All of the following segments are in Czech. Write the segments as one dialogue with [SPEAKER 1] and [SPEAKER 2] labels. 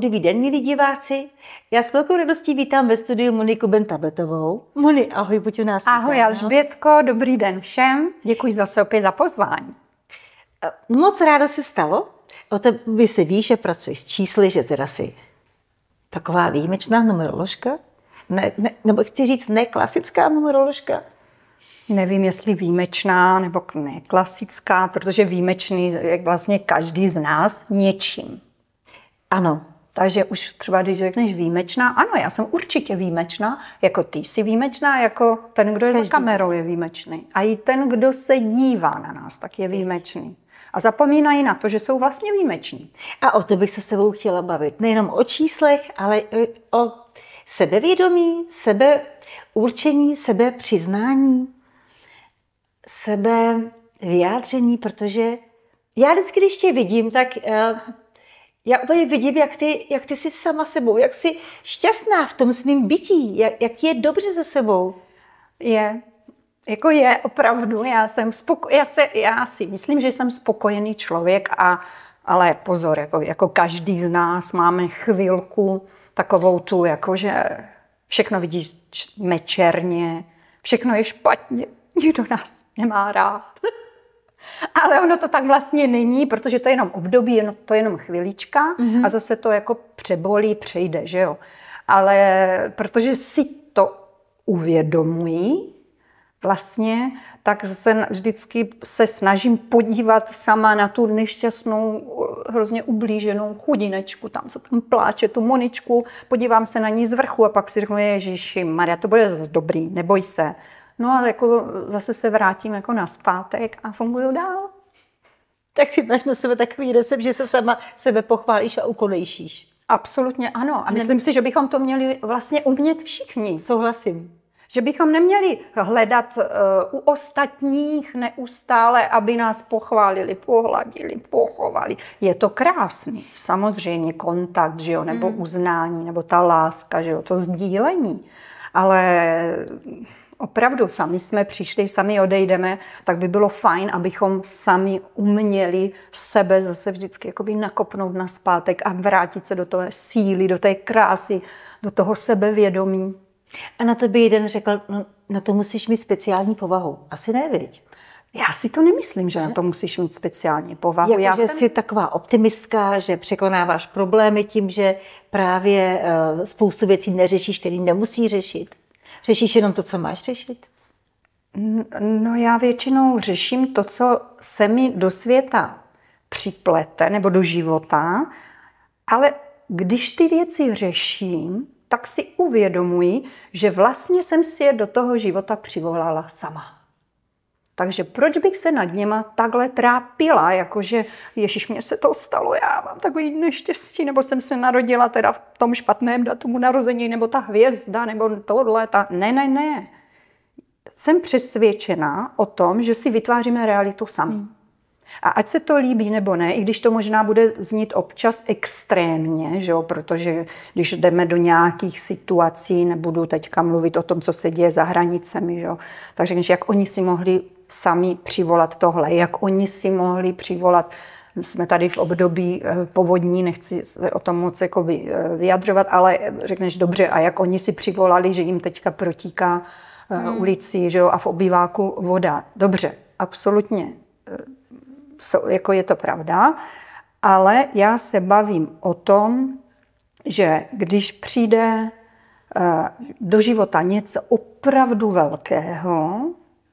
[SPEAKER 1] dobrý den, milí diváci. Já s velkou radostí vítám ve studiu Moniku Bentabetovou. Moni, ahoj, buď u nás.
[SPEAKER 2] Ahoj Alžbětko, dobrý den všem. Děkuji zase opět za pozvání.
[SPEAKER 1] Moc ráda se stalo. O tebe se ví, že pracuješ s čísly, že teda jsi taková výjimečná numeroložka. Nebo chci říct, ne klasická numeroložka.
[SPEAKER 2] Nevím, jestli výjimečná nebo ne klasická, protože výjimečný je vlastně každý z nás něčím.
[SPEAKER 1] Ano.
[SPEAKER 2] Takže už třeba, když řekneš výjimečná, ano, já jsem určitě výjimečná, jako ty jsi výjimečná, jako ten, kdo je za kamerou, je výjimečný. A i ten, kdo se dívá na nás, tak je výjimečný. A zapomínají na to, že jsou vlastně výjimeční.
[SPEAKER 1] A o to bych se s tebou chtěla bavit. Nejenom o číslech, ale o sebevědomí, sebeurčení, sebepřiznání, sebevyjádření, protože já vždycky, když tě vidím, tak já úplně vidím, jak ty jsi sama sebou, jak jsi šťastná v tom svým bytí, jak ti je dobře se sebou.
[SPEAKER 2] Je opravdu, já si myslím, že jsem spokojený člověk, ale pozor, jako každý z nás máme chvilku takovou tu, jakože všechno vidíš černě, všechno je špatně, nikdo nás nemá rád. Ale ono to tak vlastně není, protože to je jenom období, to je jenom chvilička a zase to jako přebolí, přejde, že jo. Ale protože si to uvědomují vlastně, tak vždycky se snažím podívat sama na tu nešťastnou, hrozně ublíženou chudinečku, tam, co tam pláče, tu Moničku, podívám se na ní z vrchu a pak si řeknu, Ježíši Maria, to bude zase dobrý, neboj se. No a jako zase se vrátím jako nazpátek a funguju dál.
[SPEAKER 1] Tak si máš na sebe takový recept, že se sama sebe pochválíš a ukonejšíš.
[SPEAKER 2] Absolutně ano. A myslím si, že bychom to měli vlastně umět všichni.
[SPEAKER 1] Souhlasím.
[SPEAKER 2] Že bychom neměli hledat u ostatních neustále, aby nás pochválili, pohladili, pochovali. Je to krásný, samozřejmě kontakt, že jo, nebo uznání, nebo ta láska, že jo, to sdílení. Ale opravdu sami jsme přišli, sami odejdeme, tak by bylo fajn, abychom sami uměli sebe zase vždycky jakoby nakopnout nazpátek a vrátit se do té síly, do té krásy, do toho sebevědomí.
[SPEAKER 1] A na to by jeden řekl, no, na to musíš mít speciální povahu. Asi ne, viď?
[SPEAKER 2] Já si to nemyslím, že na to musíš mít speciální povahu.
[SPEAKER 1] Že jsi taková optimistka, že překonáváš problémy tím, že právě spoustu věcí neřešíš, které nemusí řešit. Řešíš jenom to, co máš řešit?
[SPEAKER 2] No já většinou řeším to, co se mi do světa připlete, nebo do života, ale když ty věci řeším, tak si uvědomuji, že vlastně jsem si je do toho života přivolala sama. Takže proč bych se nad něma takhle trápila, jakože Ježíš, mně se to stalo, já mám takový neštěstí, nebo jsem se narodila teda v tom špatném datumu narození, nebo ta hvězda, nebo tohle, Ne. Jsem přesvědčená o tom, že si vytváříme realitu sami. A ať se to líbí nebo ne, i když to možná bude znít občas extrémně, že jo, protože když jdeme do nějakých situací, nebudu teďka mluvit o tom, co se děje za hranicemi, že jo, tak řekneš, jak oni si mohli sami přivolat tohle, jak oni si mohli přivolat, jsme tady v období povodní, nechci se o tom moc vyjadřovat, ale řekneš dobře, a jak oni si přivolali, že jim teďka protíká ulici, že jo, a v obýváku voda. Dobře, absolutně. Jako je to pravda, ale já se bavím o tom, že když přijde do života něco opravdu velkého,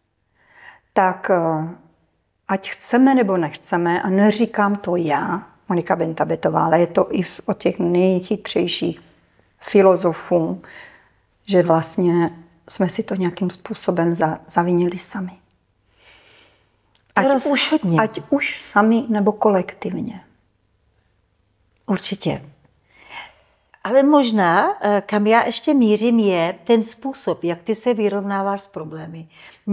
[SPEAKER 2] tak ať chceme nebo nechceme, a neříkám to já, Monika Bentabetová, ale je to i od těch nejchytřejších filozofů, že vlastně jsme si to nějakým způsobem zavinili sami. Ať už sami nebo kolektivně.
[SPEAKER 1] Určitě. Ale možná, kam já ještě mířím, je ten způsob, jak ty se vyrovnáváš s problémy.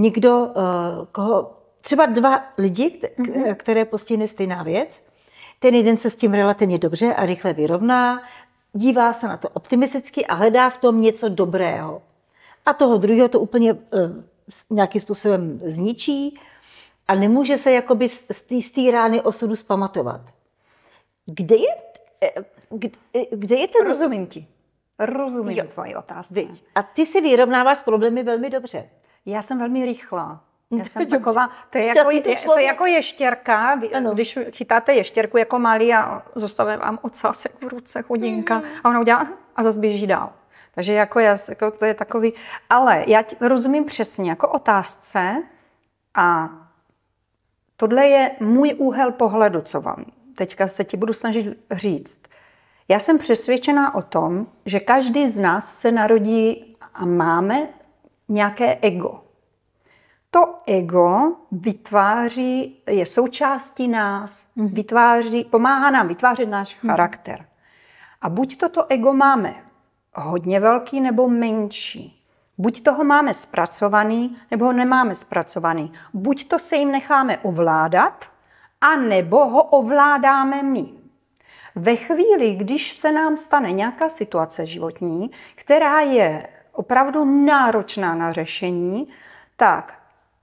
[SPEAKER 1] Třeba dva lidi, které postihne stejná věc, ten jeden se s tím relativně dobře a rychle vyrovná, dívá se na to optimisticky a hledá v tom něco dobrého. A toho druhého to úplně nějakým způsobem zničí a nemůže se jakoby z té rány osudu zpamatovat. Kde je kde je ten...
[SPEAKER 2] Rozumím ti. Rozumím tvoji otázce.
[SPEAKER 1] A ty si vyrovnáváš s problémy velmi dobře.
[SPEAKER 2] Já jsem velmi rychlá. Já jsem taková, to je jako ještěrka, když chytáte ještěrku jako malý a zostave vám ocásek v ruce, chudinka, a ona udělá a zase běží dál. Takže jako to je takový, ale já rozumím přesně jako otázce a tohle je můj úhel pohledu, co vám teďka se ti budu snažit říct. Já jsem přesvědčená o tom, že každý z nás se narodí a máme nějaké ego. To ego vytváří, je součástí nás, pomáhá nám vytvářet náš charakter. A buď toto ego máme hodně velký nebo menší. Buď toho máme zpracovaný, nebo ho nemáme zpracovaný. Buď to se jim necháme ovládat, a nebo ho ovládáme my. Ve chvíli, když se nám stane nějaká situace životní, která je opravdu náročná na řešení, tak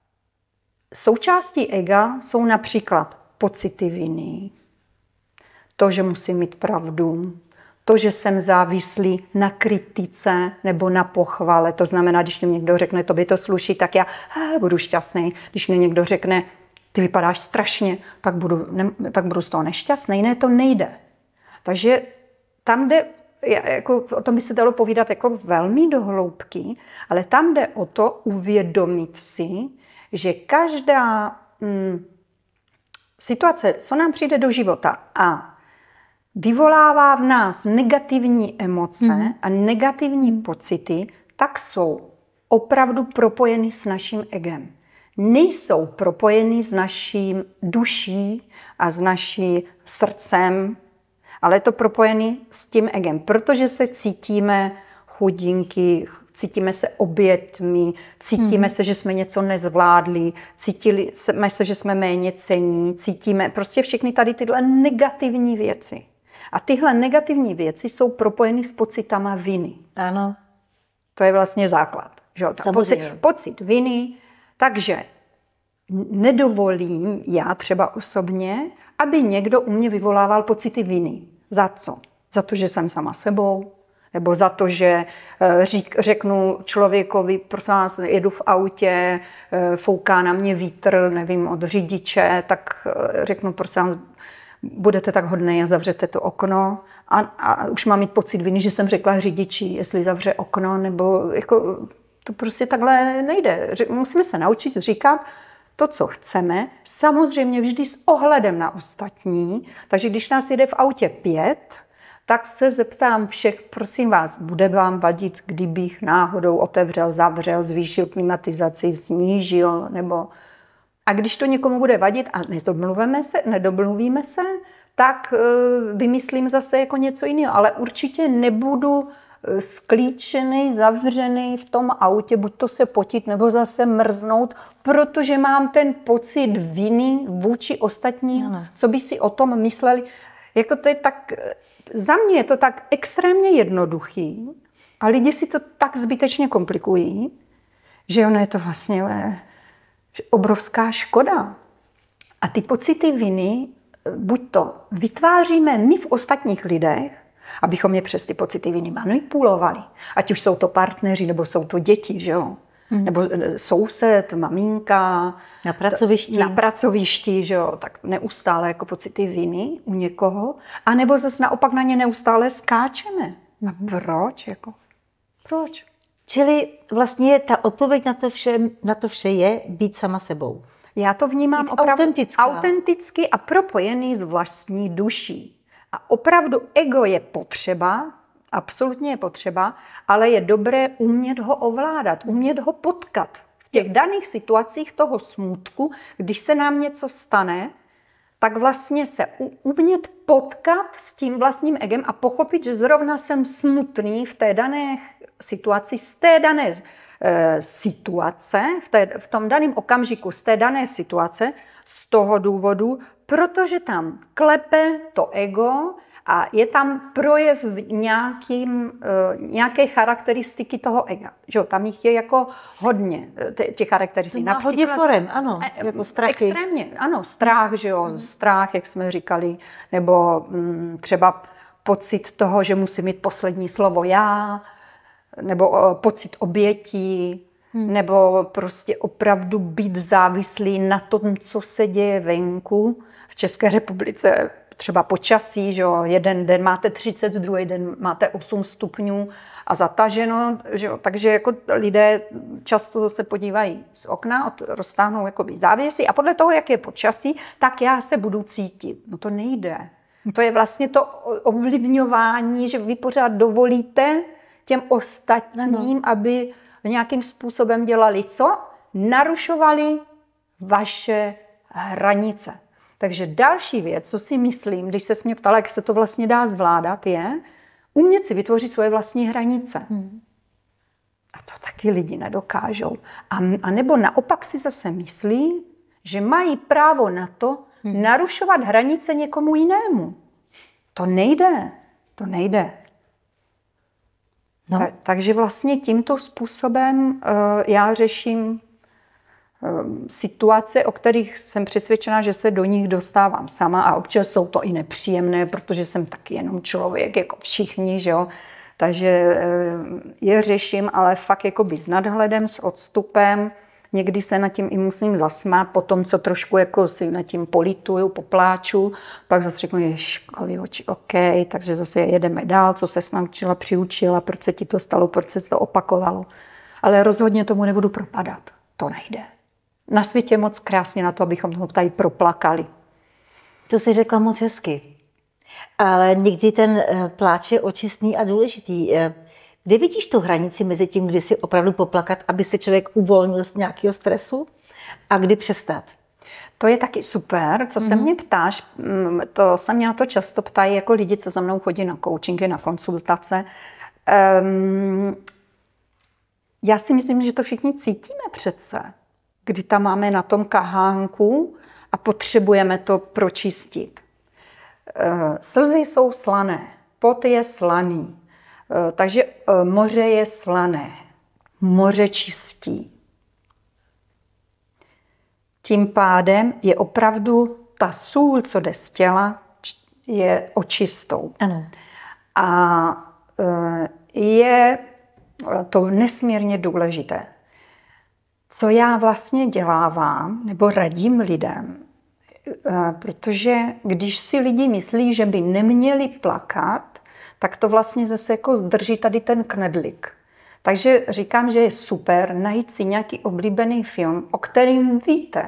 [SPEAKER 2] součástí ega jsou například pocity viny, to, že musím mít pravdu, to, že jsem závislý na kritice nebo na pochvale. To znamená, když mě někdo řekne, tobě to sluší, tak já budu šťastný. Když mě někdo řekne, ty vypadáš strašně, tak budu z toho nešťastný. Ne, to nejde. Takže tam jde, jako, o tom by se dalo povídat jako velmi do hloubky, ale tam jde o to uvědomit si, že každá situace, co nám přijde do života a vyvolává v nás negativní emoce a negativní pocity, tak jsou opravdu propojeny s naším egem. Nejsou propojeny s naším duší a s naším srdcem, ale je to propojené s tím egem, protože se cítíme chudinky, cítíme se obětmi, cítíme se, že jsme něco nezvládli, cítíme se, že jsme méně cenní, cítíme prostě všechny tady tyhle negativní věci. A tyhle negativní věci jsou propojeny s pocitama viny.
[SPEAKER 1] Ano.
[SPEAKER 2] To je vlastně základ. Že? Pocit viny, takže nedovolím já třeba osobně, aby někdo u mě vyvolával pocity viny. Za co? Za to, že jsem sama sebou, nebo za to, že řeknu člověkovi, prosím vás, jedu v autě, fouká na mě vítr, nevím, od řidiče, tak řeknu, prosím vás, budete tak hodnej a zavřete to okno. A už mám mít pocit viny, že jsem řekla řidiči, jestli zavře okno, nebo jako, to prostě takhle nejde. Musíme se naučit říkat to, co chceme, samozřejmě vždy s ohledem na ostatní. Takže když nás jede v autě 5, tak se zeptám všech, prosím vás, bude vám vadit, kdybych náhodou otevřel, zavřel, zvýšil klimatizaci, snížil, nebo... A když to někomu bude vadit a nedomluvíme se, tak vymyslím zase jako něco jiného. Ale určitě nebudu sklíčený, zavřený v tom autě, buď to se potit, nebo zase mrznout, protože mám ten pocit viny vůči ostatním, co by si o tom mysleli. Jako to je tak, za mě je to tak extrémně jednoduchý a lidi si to tak zbytečně komplikují, že ono je to vlastně obrovská škoda. A ty pocity viny buď to vytváříme my v ostatních lidech, abychom je přes ty pocity viny manipulovali. Ať už jsou to partneři, nebo jsou to děti, že jo? Nebo soused, maminka.
[SPEAKER 1] Na pracovišti.
[SPEAKER 2] Že jo? Tak neustále jako pocity viny u někoho. A nebo zase naopak na ně neustále skáčeme. A proč? Proč?
[SPEAKER 1] Čili vlastně ta odpověď na to vše je být sama sebou.
[SPEAKER 2] Já to vnímám opravdu autenticky a propojený s vlastní duší. A opravdu ego je potřeba, absolutně je potřeba, ale je dobré umět ho ovládat, umět ho potkat. V těch daných situacích toho smutku, když se nám něco stane, tak vlastně se umět potkat s tím vlastním egem a pochopit, že zrovna jsem smutný v té dané situaci, z té dané situace, v tom daném okamžiku, z té dané situace, z toho důvodu, protože tam klepe to ego a je tam projev nějaké charakteristiky toho ega. Že? Tam jich je jako hodně, těch charakteristik.
[SPEAKER 1] Má hodně forem, ano, jako strachy.
[SPEAKER 2] Extrémně, ano, strach, že jo, strach, jak jsme říkali, nebo třeba pocit toho, že musím mít poslední slovo já, nebo pocit obětí, nebo prostě opravdu být závislý na tom, co se děje venku. V České republice třeba počasí, že jo, jeden den máte 30, druhý den máte 8 stupňů a zataženo, že jo, takže jako lidé často se podívají z okna, roztáhnou jakoby závěsy a podle toho, jak je počasí, tak já se budu cítit. No to nejde. To je vlastně to ovlivňování, že vy pořád dovolíte těm ostatním, aby nějakým způsobem dělali co? Narušovali vaše hranice. Takže další věc, co si myslím, když se mě ptala, jak se to vlastně dá zvládat, je umět si vytvořit svoje vlastní hranice. A to taky lidi nedokážou. A nebo naopak si zase myslí, že mají právo na to narušovat hranice někomu jinému. To nejde. To nejde. No. Takže vlastně tímto způsobem já řeším situace, o kterých jsem přesvědčená, že se do nich dostávám sama a občas jsou to i nepříjemné, protože jsem taky jenom člověk, jako všichni, že jo. Takže je řeším, ale fakt jakoby s nadhledem, s odstupem. Někdy se nad tím i musím zasmát, po tom, co trošku jako si nad tím polituju, popláču, pak zase řeknu, ježkový oči, OK, takže zase jedeme dál, co se naučila, přiučila, proč se ti to stalo, proč se to opakovalo. Ale rozhodně tomu nebudu propadat. To nejde. Na světě moc krásně na to, abychom to tady proplakali.
[SPEAKER 1] To jsi řekla moc hezky. Ale někdy ten pláč je očistný a důležitý. Kde vidíš tu hranici mezi tím, kdy si opravdu poplakat, aby se člověk uvolnil z nějakého stresu a kdy přestat?
[SPEAKER 2] To je taky super, co se mě ptáš, to se mě na to často ptají jako lidi, co za mnou chodí na coachingy, na konsultace. Já si myslím, že to všichni cítíme přece, kdy tam máme na tom kahánku a potřebujeme to pročistit. Slzy jsou slané, pot je slaný, takže moře je slané, moře čistí. Tím pádem je opravdu ta sůl, co jde z těla, je očistou.
[SPEAKER 1] Ano.
[SPEAKER 2] A je to nesmírně důležité. Co já vlastně dělávám, nebo radím lidem, protože když si lidi myslí, že by neměli plakat, tak to vlastně zase jako drží tady ten knedlík. Takže říkám, že je super najít si nějaký oblíbený film, o kterým víte,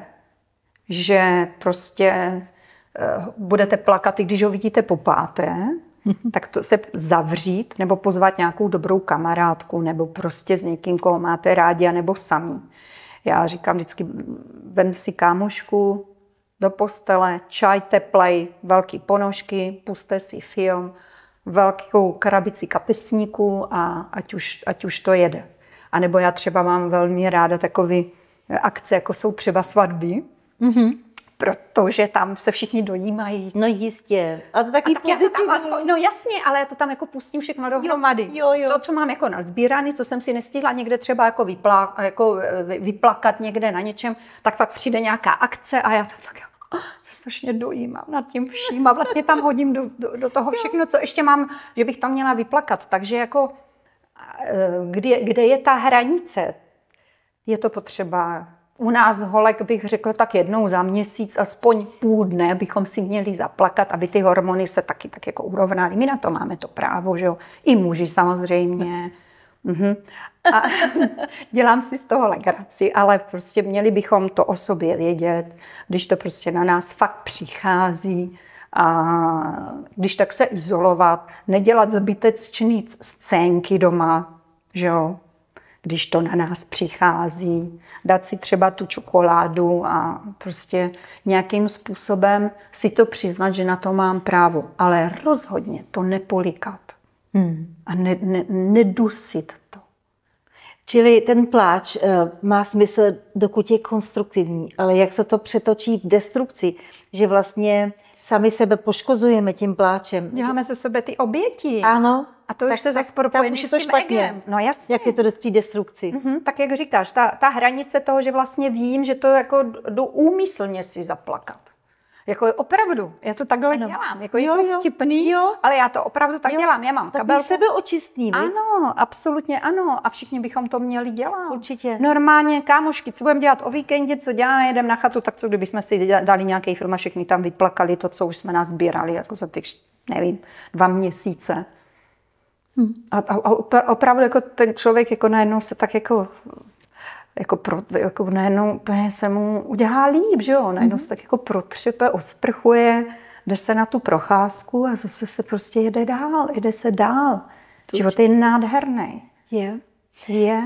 [SPEAKER 2] že prostě budete plakat, i když ho vidíte po páté, tak to se zavřít nebo pozvat nějakou dobrou kamarádku nebo prostě s někým, koho máte rádi, nebo sami. Já říkám vždycky, vem si kámošku do postele, čaj teplej, velký ponožky, puste si film, velkou krabici kapesníků a ať už to jede. A nebo já třeba mám velmi ráda takové akce, jako jsou třeba svatby, protože tam se všichni dojímají.
[SPEAKER 1] No jistě. A to taky pozitivní.
[SPEAKER 2] No jasně, ale já to tam jako pustím všechno dohromady.
[SPEAKER 1] Jo.
[SPEAKER 2] To, co mám jako nazbíraný, co jsem si nestihla někde třeba jako vyplakat někde na něčem, tak pak přijde nějaká akce a já to tak strašně dojímám nad tím vším a vlastně tam hodím do toho všechno, co ještě mám, že bych tam měla vyplakat. Takže jako, kde je ta hranice? Je to potřeba. U nás holek bych řekla tak jednou za měsíc, aspoň půl dne bychom si měli zaplakat, aby ty hormony se taky tak jako urovnaly. My na to máme to právo, že jo? I muži samozřejmě. A dělám si z toho legraci, ale prostě měli bychom to o sobě vědět, když to prostě na nás fakt přichází a když tak se izolovat, nedělat zbytečné scénky doma, že jo? Když to na nás přichází, dát si třeba tu čokoládu a prostě nějakým způsobem si to přiznat, že na to mám právo, ale rozhodně to nepolikat a nedusit to.
[SPEAKER 1] Čili ten pláč má smysl, dokud je konstruktivní, ale jak se to přetočí v destrukci, že vlastně sami sebe poškozujeme tím pláčem.
[SPEAKER 2] Děláme ze sebe ty oběti.
[SPEAKER 1] Ano.
[SPEAKER 2] A to už se zase propojený s tím egem.
[SPEAKER 1] No jasně. Jak je to dost v té destrukci.
[SPEAKER 2] Tak jak říkáš, ta hranice toho, že vlastně vím, že to jako jdu úmyslně si zaplakat. Jako opravdu, já to takhle dělám. Jako je to vtipný, ale já to opravdu tak dělám. Já mám kabelku.
[SPEAKER 1] Sebeočistný, ne?
[SPEAKER 2] Ano, absolutně ano. A všichni bychom to měli dělat.
[SPEAKER 1] Určitě.
[SPEAKER 2] Normálně, kámošky, co budeme dělat o víkendě, co děláme, jedeme na chatu, tak co kdybychom si dali nějaký film a všichni tam vyplakali to, co už jsme nazbírali, jako za těch, nevím, 2 měsíce. A opravdu jako ten člověk jako najednou se tak jako najednou se mu udělá líp, že jo? Najednou se tak jako protřepe, osprchuje, jde se na tu procházku a zase se prostě jede se dál. Život je nádherný. Je.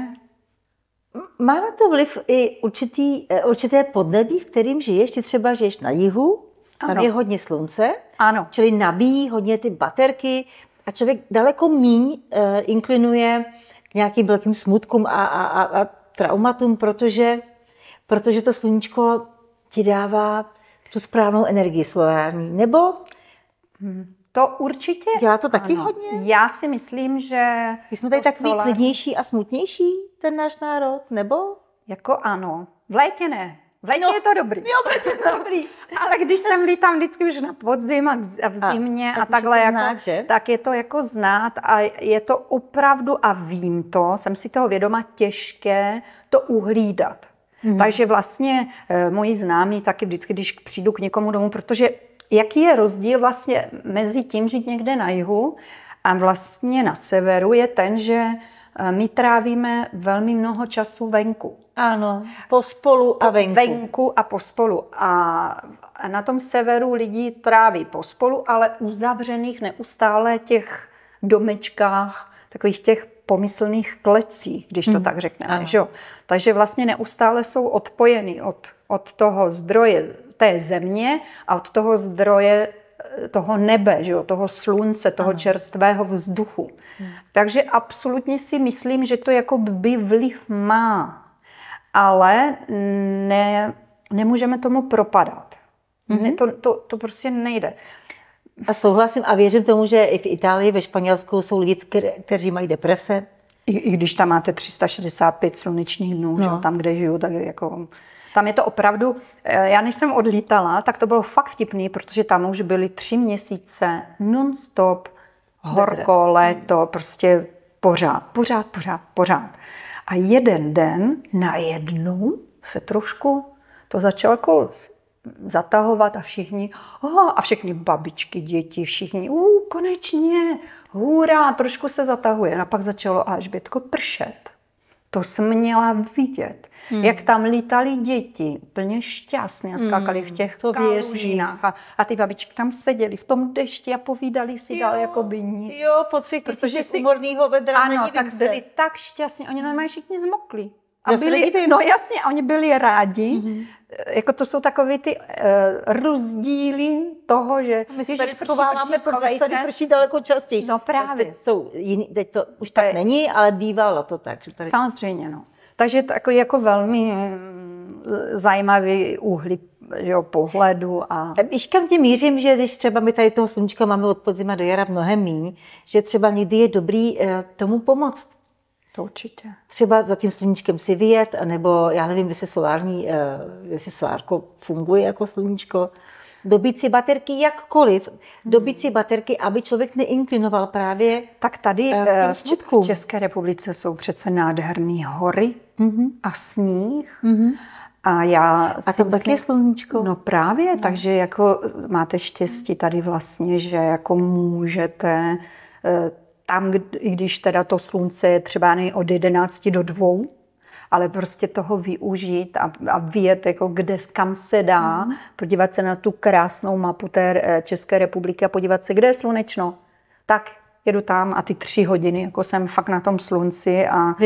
[SPEAKER 1] Má na to vliv i určité podnebí, v kterým žiješ? Ty třeba žiješ na jihu, tam je hodně slunce, čili nabíjí hodně ty baterky a člověk daleko míň inklinuje k nějakým velkým smutkům a traumatům, protože to sluníčko ti dává tu správnou energii solární. Nebo
[SPEAKER 2] to určitě.
[SPEAKER 1] Dělá to taky hodně?
[SPEAKER 2] Já si myslím, že
[SPEAKER 1] my jsme tady takový klidnější a smutnější, ten náš národ, nebo?
[SPEAKER 2] Jako ano. V létě ne. V létě je to dobrý.
[SPEAKER 1] Jo, v létě je to dobrý.
[SPEAKER 2] Ale když jsem lítám vždycky už na podzim a v zimě a takhle, jako, tak je to jako znát a je to opravdu, a vím to, jsem si toho vědoma, těžké to uhlídat. Takže vlastně moji známí taky vždycky, když přijdu k někomu domů, protože jaký je rozdíl vlastně mezi tím žít někde na jihu a vlastně na severu, je ten, že my trávíme velmi mnoho času venku.
[SPEAKER 1] Ano, pospolu a venku.
[SPEAKER 2] Venku a pospolu. A na tom severu lidi tráví pospolu, ale uzavřených neustále těch domečkách, takových těch pomyslných klecích, když to tak řekneme. Že? Takže vlastně neustále jsou odpojeny od toho zdroje té země a od toho zdroje toho nebe, že jo, toho slunce, toho čerstvého vzduchu. Takže absolutně si myslím, že to jako by vliv má, ale nemůžeme tomu propadat. To prostě nejde.
[SPEAKER 1] A souhlasím a věřím tomu, že i v Itálii, ve Španělsku jsou lidi, kteří mají deprese.
[SPEAKER 2] I když tam máte 365 slunečních dnů, že tam, kde žiju, tak jako... Tam je to opravdu, já než jsem odlítala, tak to bylo fakt vtipný, protože tam už byly 3 měsíce non-stop, horko, léto, prostě pořád. A jeden den najednou se trošku to začalo jako zatahovat a všechny babičky, děti, všichni, konečně, hurá, trošku se zatahuje. A pak začalo Alžbětko pršet. To jsem měla vidět, jak tam lítali děti, plně šťastní a skákali v těch kalužinách. A ty babičky tam seděly v tom dešti a povídali si dál jako by nic.
[SPEAKER 1] Jo, po 3 tisících umorného vedra.
[SPEAKER 2] Ano, tak byli tak šťastní, oni normálně všichni zmokli. A jasně, oni byli rádi. Jako to jsou takové ty rozdíly toho, že...
[SPEAKER 1] My si tady schováváme, protože tady prší daleko častěji.
[SPEAKER 2] No právě.
[SPEAKER 1] Teď to už tak není, ale bývalo to tak. Že tady...
[SPEAKER 2] Samozřejmě, no. Takže takový jako velmi zajímavý úhly, že jo, pohledu. A
[SPEAKER 1] víš, kam tě mířím, že když třeba my tady toho sluníčka máme od podzima do jara mnohem míň, že třeba někdy je dobrý tomu pomoct.
[SPEAKER 2] To určitě.
[SPEAKER 1] Třeba za tím sluníčkem si vyjet, nebo já nevím, jestli solárko funguje jako sluníčko. Dobít si baterky jakkoliv. Dobít si baterky, aby člověk neinklinoval právě
[SPEAKER 2] tak tady v České republice jsou přece nádherné hory a sníh.
[SPEAKER 1] A tam taky je sluníčko.
[SPEAKER 2] No právě, takže jako máte štěstí tady vlastně, že jako můžete tam, i když teda to slunce je třeba od 11 do 2, ale prostě toho využít a vyjet, jako kam se dá, podívat se na tu krásnou mapu té České republiky a podívat se, kde je slunečno. Tak jedu tam a ty 3 hodiny, jako jsem fakt na tom slunci.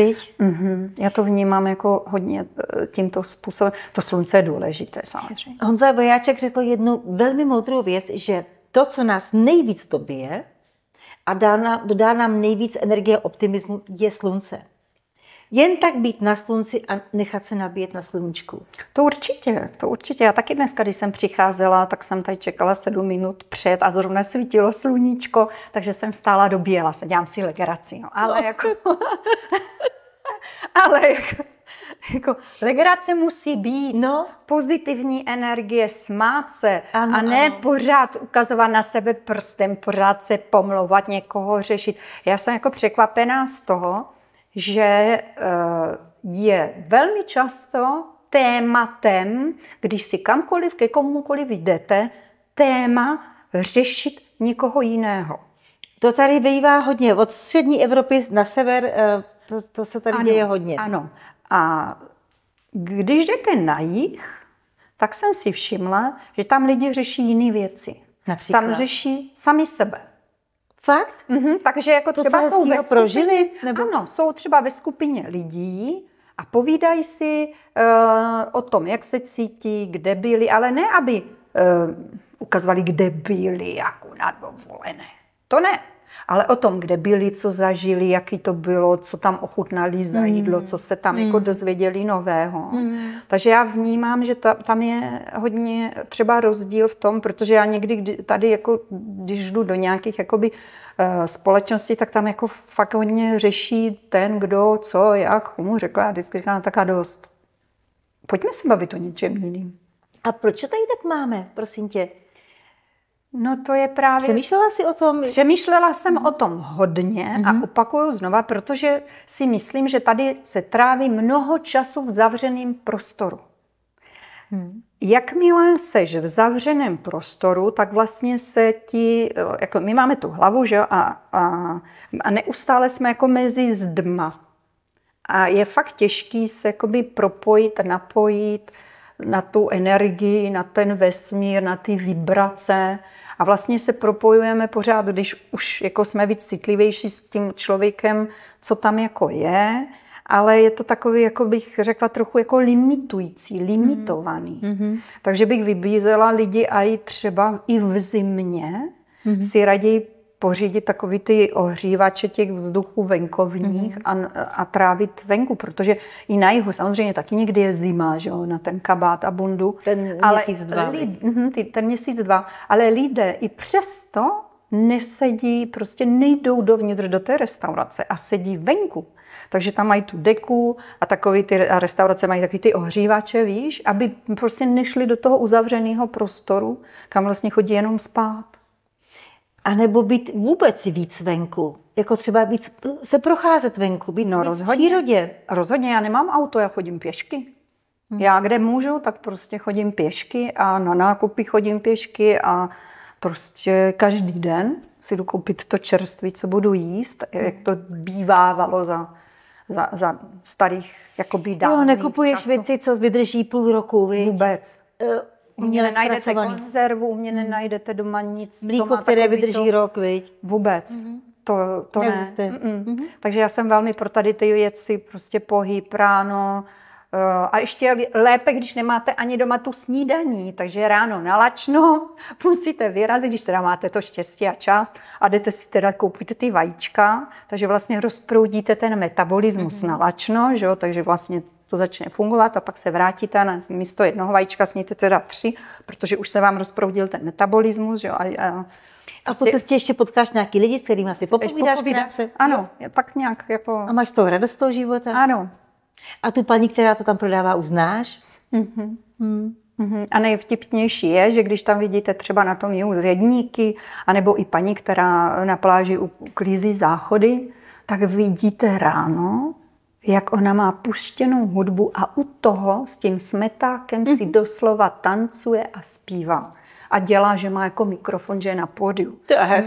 [SPEAKER 2] Já to vnímám jako hodně tímto způsobem. To slunce je důležité samozřejmě.
[SPEAKER 1] Honza Vojáček řekl jednu velmi moudrou věc, že to, co nás nejvíc dobije a dodá nám nejvíc energie a optimismu, je slunce. Jen tak být na slunci a nechat se nabíjet na sluníčku.
[SPEAKER 2] To určitě. Já taky dneska, když jsem přicházela, tak jsem tady čekala 7 minut před a zrovna svítilo sluníčko, takže jsem stála, dobíjela se, dělám si legraci. No. Ale jako... Jako, legrace musí být pozitivní energie, smát se a ne pořád ukazovat na sebe prstem, pořád se pomlouvat, někoho řešit. Já jsem jako překvapená z toho, že je velmi často tématem, když si kamkoliv, ke komukoliv jdete, téma řešit někoho jiného.
[SPEAKER 1] To tady bývá hodně. Od střední Evropy na sever to se tady děje hodně.
[SPEAKER 2] Ano. A když jdete na jih, tak jsem si všimla, že tam lidi řeší jiné věci.
[SPEAKER 1] Například?
[SPEAKER 2] Tam řeší sami sebe.
[SPEAKER 1] Fakt?
[SPEAKER 2] Takže jako
[SPEAKER 1] to,
[SPEAKER 2] třeba jsou ve
[SPEAKER 1] prožili? Nebo?
[SPEAKER 2] Ano, jsou třeba ve skupině lidí a povídají si o tom, jak se cítí, kde byli, ale ne, aby ukazovali, kde byli, jako na dovolené. To ne. Ale o tom, kde byli, co zažili, jaký to bylo, co tam ochutnali za jídlo, co se tam jako dozvěděli nového. Takže já vnímám, že tam je hodně třeba rozdíl v tom, protože já někdy tady, jako, když jdu do nějakých jakoby, společností, tak tam jako fakt hodně řeší ten, kdo, co, jak, komu řekla. Já vždycky říkám, tak a dost. Pojďme se bavit o něčem jiným.
[SPEAKER 1] A proč to tady tak máme, prosím tě?
[SPEAKER 2] No to je právě...
[SPEAKER 1] Přemýšlela jsi o tom?
[SPEAKER 2] Přemýšlela jsem o tom hodně a opakuju znova, protože si myslím, že tady se tráví mnoho času v zavřeném prostoru. Jakmile seš v zavřeném prostoru, tak vlastně se ti... Jako my máme tu hlavu, že? A neustále jsme jako mezi zdma. A je fakt těžký se jakoby propojit, napojit na tu energii, na ten vesmír, na ty vibrace. A vlastně se propojujeme pořád, když už jako jsme víc citlivější s tím člověkem, co tam jako je, ale je to takový, jako bych řekla, trochu jako limitující, limitovaný. Takže bych vybízela lidi a i třeba i v zimě si raději pořídit takový ty ohřívače těch vzduchů venkovních a trávit venku, protože i na jihu samozřejmě taky někdy je zima, že jo, na ten kabát a bundu.
[SPEAKER 1] Ten měsíc, dva.
[SPEAKER 2] Ten měsíc, dva. Ale lidé i přesto nesedí, prostě nejdou dovnitř do té restaurace a sedí venku. Takže tam mají tu deku a takový ty a restaurace mají takový ty ohřívače, víš, aby prostě nešli do toho uzavřeného prostoru, kam vlastně chodí jenom spát.
[SPEAKER 1] A nebo být vůbec víc venku. Jako třeba víc se procházet venku, být víc v přírodě.
[SPEAKER 2] Rozhodně, já nemám auto, já chodím pěšky. Já kde můžu, tak prostě chodím pěšky a na nákupy chodím pěšky a prostě každý den si jdu koupit to čerství, co budu jíst, jak to bývávalo za starých jakoby dávných
[SPEAKER 1] Jo, nekupuješ
[SPEAKER 2] času.
[SPEAKER 1] věci, co vydrží půl roku, viď?
[SPEAKER 2] Vůbec. U mě nenajdete
[SPEAKER 1] zpracovaný.
[SPEAKER 2] konzervu, u mě nenajdete doma nic.
[SPEAKER 1] Mlíko, které vydrží rok, viď?
[SPEAKER 2] Vůbec. To ne. Takže já jsem velmi pro tady ty věci, prostě pohyb ráno. A ještě lépe, když nemáte ani doma tu snídaní, takže ráno nalačno musíte vyrazit, když teda máte to štěstí a čas a jdete si teda koupit ty vajíčka, takže vlastně rozproudíte ten metabolismus nalačno, že jo? Takže vlastně to začne fungovat a pak se vrátíte a místo jednoho vajíčka sníte teda 3, protože už se vám rozproudil ten metabolismus, že jo?
[SPEAKER 1] A po cestě ještě potkáš nějaký lidi, s kterými si popovídáš krátce?
[SPEAKER 2] Ano, tak nějak jako...
[SPEAKER 1] A máš toho radost z toho života?
[SPEAKER 2] Ano.
[SPEAKER 1] A tu paní, která to tam prodává, uznáš?
[SPEAKER 2] A nejvtipnější je, že když tam vidíte třeba na tom jihu zedníky, anebo i paní, která na pláži uklízí záchody, tak vidíte ráno, jak ona má puštěnou hudbu a u toho s tím smetákem si doslova tancuje a zpívá. A dělá, že má jako mikrofon, že je na pódiu.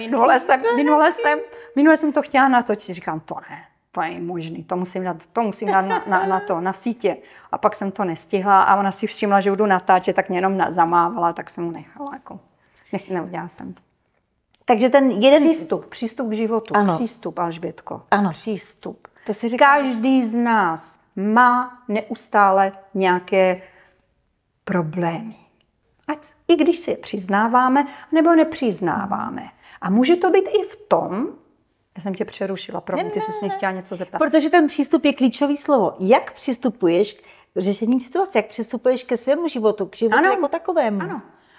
[SPEAKER 2] Minule jsem to chtěla natočit, říkám, to ne. To je možný, to musím dát na sítě. A pak jsem to nestihla a ona si všimla, že budu natáčet, tak mě jenom zamávala, tak jsem mu nechala. Jako. Neudělala jsem to.
[SPEAKER 1] Takže ten jeden...
[SPEAKER 2] Přístup k životu.
[SPEAKER 1] Ano.
[SPEAKER 2] Přístup, Alžbětko.
[SPEAKER 1] Ano.
[SPEAKER 2] Přístup.
[SPEAKER 1] To si říká...
[SPEAKER 2] Každý z nás má neustále nějaké problémy. Ať i když si je přiznáváme, nebo nepřiznáváme. A může to být i v tom, já jsem tě přerušila, promiň, ty jsi se chtěla něco zeptat.
[SPEAKER 1] Protože ten přístup je klíčový slovo. Jak přistupuješ k řešením situace, jak přistupuješ ke svému životu, k životu jako takovému?
[SPEAKER 2] Ano.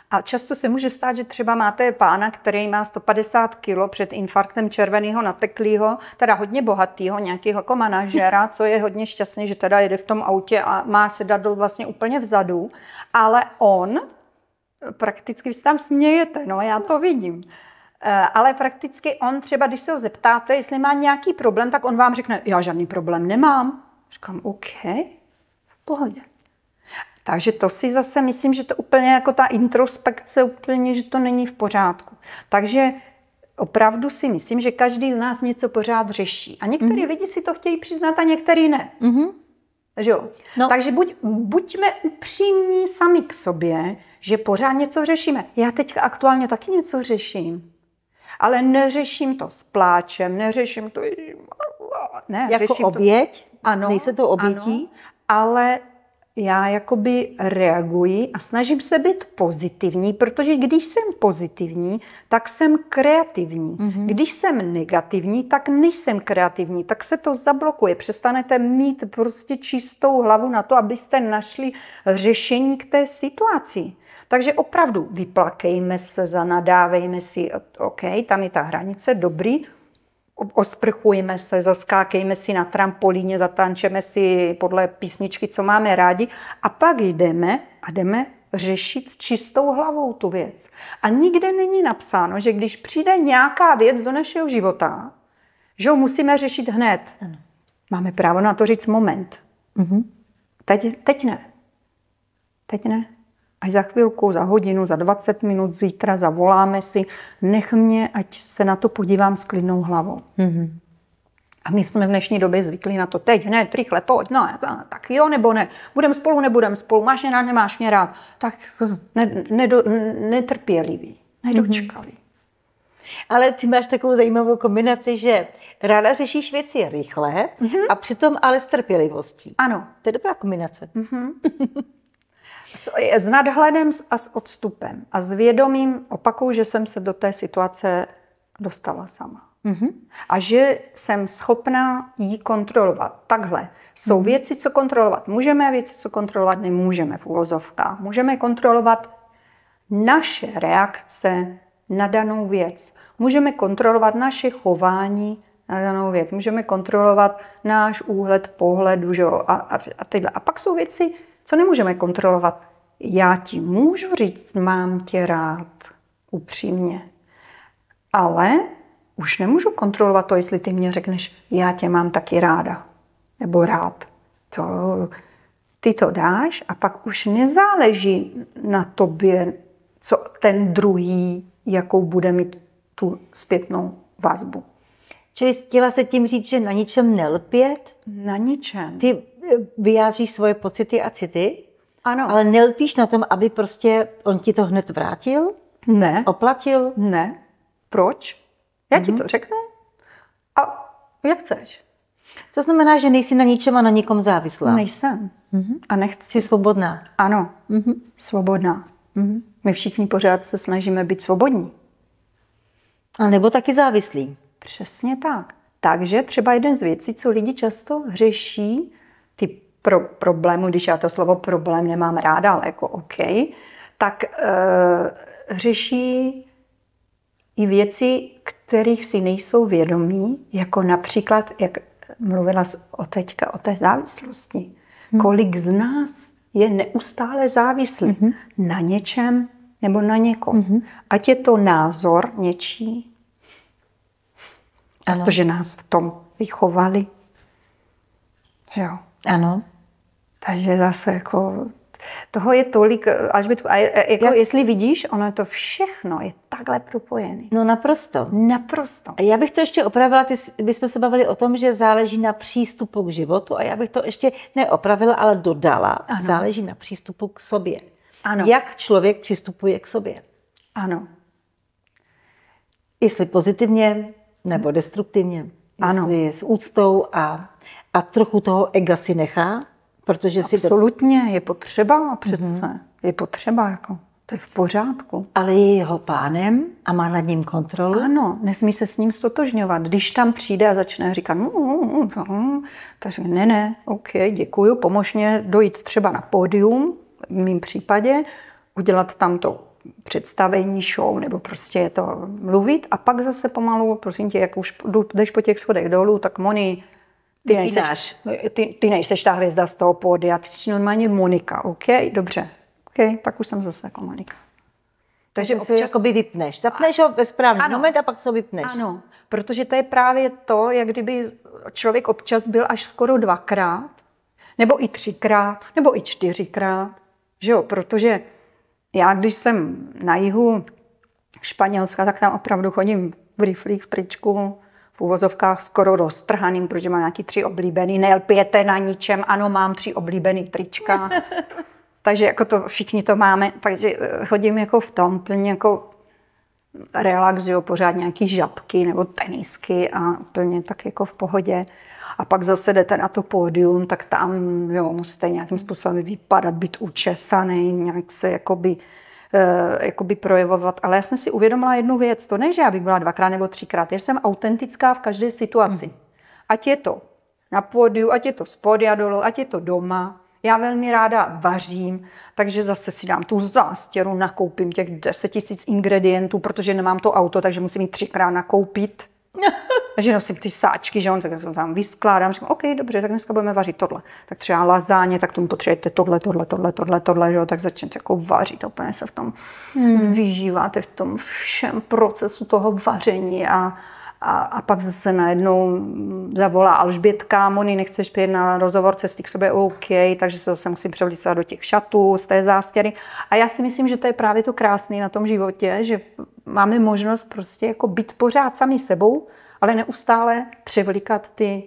[SPEAKER 2] A často se může stát, že třeba máte pána, který má 150 kg před infarktem červeného nateklého, teda hodně bohatého, nějakého jako manažera, co je hodně šťastný, že teda jede v tom autě a má sedadlo vlastně úplně vzadu, ale on, prakticky vy se tam smějete, no já to vidím, ale prakticky on třeba, když se ho zeptáte, jestli má nějaký problém, tak on vám řekne, já žádný problém nemám. Říkám, OK, v pohodě. Takže to si zase myslím, že to úplně jako ta introspekce úplně, že to není v pořádku. Takže opravdu si myslím, že každý z nás něco pořád řeší. A některý lidi si to chtějí přiznat a některý ne. Že jo? No. Takže buďme upřímní sami k sobě, že pořád něco řešíme. Já teď aktuálně taky něco řeším. Ale neřeším to s pláčem, neřeším to... Ne,
[SPEAKER 1] jako oběť?
[SPEAKER 2] To, ano.
[SPEAKER 1] Nejse to obětí?
[SPEAKER 2] Ano, ale já jakoby reaguji a snažím se být pozitivní, protože když jsem pozitivní, tak jsem kreativní. Když jsem negativní, tak nejsem kreativní, tak se to zablokuje. Přestanete mít prostě čistou hlavu na to, abyste našli řešení k té situaci. Takže opravdu vyplakejme se, zanadávejme si, OK, tam je ta hranice, dobrý, osprchujeme se, zaskákejme si na trampolíně, zatančeme si podle písničky, co máme rádi a pak jdeme řešit s čistou hlavou tu věc. A nikde není napsáno, že když přijde nějaká věc do našeho života, že ho musíme řešit hned. Máme právo na to říct moment. Teď ne. Teď ne. Až za chvilku, za hodinu, za 20 minut, zítra zavoláme si, nech mě, ať se na to podívám s klidnou hlavou. A my jsme v dnešní době zvyklí na to, teď hned, rychle, pojď, no, tak jo nebo ne, budeme spolu, nebudeme spolu, máš mě rád, nemáš mě rád, tak netrpělivý, nedočkavý.
[SPEAKER 1] Ale ty máš takovou zajímavou kombinaci, že ráda řešíš věci rychle a přitom ale s trpělivostí.
[SPEAKER 2] Ano.
[SPEAKER 1] To je dobrá kombinace.
[SPEAKER 2] S nadhledem a s odstupem a s vědomím opakuju, že jsem se do té situace dostala sama. A že jsem schopná ji kontrolovat. Takhle. Jsou věci, co kontrolovat můžeme, věci, co kontrolovat nemůžeme v uvozovkách. Můžeme kontrolovat naše reakce na danou věc. Můžeme kontrolovat naše chování na danou věc. Můžeme kontrolovat náš úhled pohledu, že jo, a tyhle. A pak jsou věci, co nemůžeme kontrolovat. Já ti můžu říct, mám tě rád, upřímně. Ale už nemůžu kontrolovat to, jestli ty mě řekneš, já tě mám taky ráda. Nebo rád. Ty to dáš a pak už nezáleží na tobě, co ten druhý, jakou bude mít tu zpětnou vazbu.
[SPEAKER 1] Čili chtěla se tím říct, že na ničem nelpět?
[SPEAKER 2] Na ničem.
[SPEAKER 1] Ty vyjádříš svoje pocity a city,
[SPEAKER 2] ano.
[SPEAKER 1] Ale nelpíš na tom, aby prostě on ti to hned vrátil?
[SPEAKER 2] Ne.
[SPEAKER 1] Oplatil?
[SPEAKER 2] Ne. Proč? Já ti to řeknu a jak chceš.
[SPEAKER 1] To znamená, že nejsi na ničem a na nikom závislá.
[SPEAKER 2] Nejsem. A nechci.
[SPEAKER 1] Jsi svobodná.
[SPEAKER 2] Ano, svobodná. My všichni pořád se snažíme být svobodní.
[SPEAKER 1] A nebo taky závislí.
[SPEAKER 2] Přesně tak. Takže třeba jeden z věcí, co lidi často řeší, ty problémy, když já to slovo problém nemám ráda, ale jako OK, tak řeší i věci, kterých si nejsou vědomí, jako například, jak mluvila teďka o té závislosti. Kolik z nás je neustále závislý na něčem nebo na někom. Ať je to názor něčí, protože nás v tom vychovali. Že jo?
[SPEAKER 1] Ano.
[SPEAKER 2] Takže zase jako toho je tolik, Alžbětku, a jako jestli vidíš, ono je to všechno, je takhle propojené.
[SPEAKER 1] No naprosto.
[SPEAKER 2] Naprosto.
[SPEAKER 1] A já bych to ještě opravila, bychom se bavili o tom, že záleží na přístupu k životu a já bych to ještě neopravila, ale dodala. Ano. Záleží na přístupu k sobě.
[SPEAKER 2] Ano.
[SPEAKER 1] Jak člověk přistupuje k sobě.
[SPEAKER 2] Ano.
[SPEAKER 1] Jestli pozitivně nebo destruktivně. Jestli s úctou a trochu toho ega si nechá. Protože
[SPEAKER 2] absolutně, je potřeba přece. Je potřeba, jako, to je v pořádku.
[SPEAKER 1] Ale je jeho pánem a má nad ním kontrolu.
[SPEAKER 2] Ano, nesmí se s ním stotožňovat. Když tam přijde a začne říkat, tak ne, OK, děkuju, pomož mě dojít třeba na pódium, v mém případě, udělat tam to představení, show, nebo prostě je to mluvit a pak zase pomalu, prosím tě, jak už jdeš po těch schodech dolů, tak Moni, ty nejseš ta hvězda z toho pódia, ty jsi normálně Monika, OK, dobře, OK, pak už jsem zase jako Monika.
[SPEAKER 1] Takže občas jakoby vypneš. Zapneš ho ve správný moment a pak se ho vypneš.
[SPEAKER 2] Ano, protože to je právě to, jak kdyby člověk občas byl až skoro 2krát, nebo i 3krát, nebo i 4krát, že jo, protože já, když jsem na jihu Španělska, tak tam opravdu chodím v riflích, v tričku, v uvozovkách skoro roztrhaným, protože mám nějaký 3 oblíbený, nelpěte na ničem, ano, mám 3 oblíbený trička. Takže jako to, všichni to máme, takže chodím jako v tom plně jako relax, jo, pořád nějaký žabky nebo tenisky a plně tak jako v pohodě. A pak zase jdete na to pódium, tak tam jo, musíte nějakým způsobem vypadat, být učesaný, nějak se jakoby projevovat. Ale já jsem si uvědomila jednu věc, to ne, že já bych byla 2krát nebo 3krát, já jsem autentická v každé situaci. Ať je to na pódiu, ať je to z pódia dolů, ať je to doma. Já velmi ráda vařím, takže zase si dám tu zástěru, nakoupím těch 10 000 ingredientů, protože nemám to auto, takže musím jít 3krát nakoupit. Takže nosím ty sáčky, že on, tak to tam vyskládám, říkám, OK, dobře, tak dneska budeme vařit tohle. Tak třeba lazáně, tak tomu potřebujete tohle, že jo, tak začnete jako vařit, úplně se v tom vyžíváte v tom všem procesu toho vaření a pak zase najednou zavolá Alžbětka, Moni, nechceš přijet na rozhovor cesty k sobě, OK, takže se zase musím převlícat do těch šatů, z té zástěry. A já si myslím, že to je právě to krásné na tom životě, že máme možnost prostě jako být pořád sami sebou, ale neustále převlíkat ty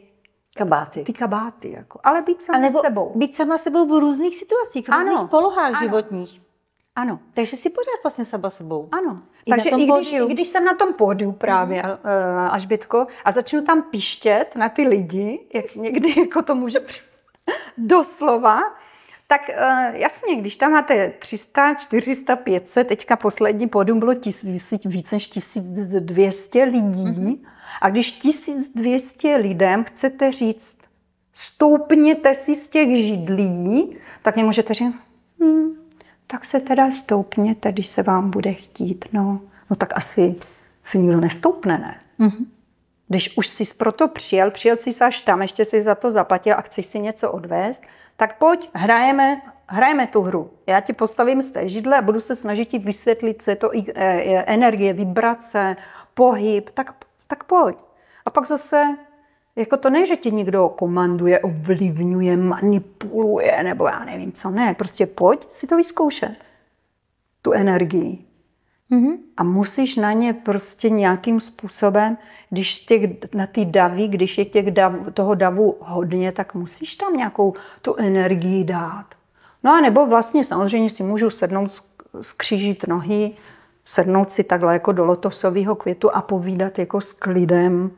[SPEAKER 2] kabáty jako. Ale být sami sebou.
[SPEAKER 1] Být sama sebou v různých situacích, v různých polohách životních.
[SPEAKER 2] Ano.
[SPEAKER 1] Takže si pořád vlastně sama sebou.
[SPEAKER 2] Ano. Takže i když jsem na tom pódiu právě, Alžbětko, a začnu tam pištět na ty lidi, jak někdy jako to může doslova, tak jasně, když tam máte 300, 400, 500, teďka poslední pódium bylo víc než 1200 lidí, a když 1200 lidem chcete říct, stoupněte si z těch židlí, tak nemůžete říct, tak se teda stoupněte, když se vám bude chtít. No tak asi si nikdo nestoupne, ne? Když už jsi proto přijel jsi až tam, ještě si za to zaplatil a chceš si něco odvést, tak pojď, hrajeme tu hru. Já ti postavím z té židle a budu se snažit ti vysvětlit, co je to energie, vibrace, pohyb, tak pojď. A pak zase, jako to ne, že tě někdo komanduje, ovlivňuje, manipuluje, nebo já nevím co, ne. Prostě pojď si to vyzkoušet, tu energii. A musíš na ně prostě nějakým způsobem, když na ty davy, když je toho davu hodně, tak musíš tam nějakou tu energii dát. No a nebo vlastně samozřejmě si můžu sednout, skřížit nohy, sednout si takhle jako do lotosového květu a povídat jako s klidem.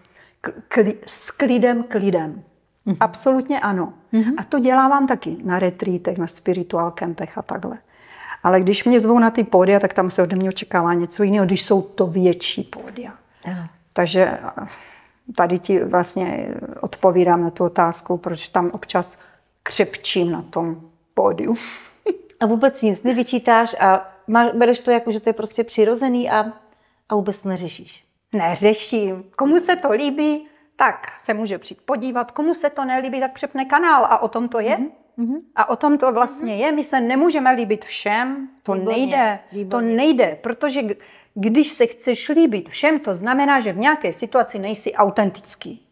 [SPEAKER 2] Klidem. Absolutně ano. A to dělávám taky na retreatech, na spiritual campech a takhle. Ale když mě zvou na ty pódia, tak tam se ode mě očekává něco jiného, když jsou to větší pódia. Takže tady ti vlastně odpovídám na tu otázku, proč tam občas křepčím na tom pódiu.
[SPEAKER 1] A vůbec nic nevyčítáš a bereš to jako, že to je prostě přirozený a vůbec to neřešíš?
[SPEAKER 2] Neřeším. Komu se to líbí, tak se může přijít podívat. Komu se to nelíbí, tak přepne kanál a o tom to je. A o tom to vlastně je. My se nemůžeme líbit všem. To nejde. To nejde, protože když se chceš líbit všem, to znamená, že v nějaké situaci nejsi autentický.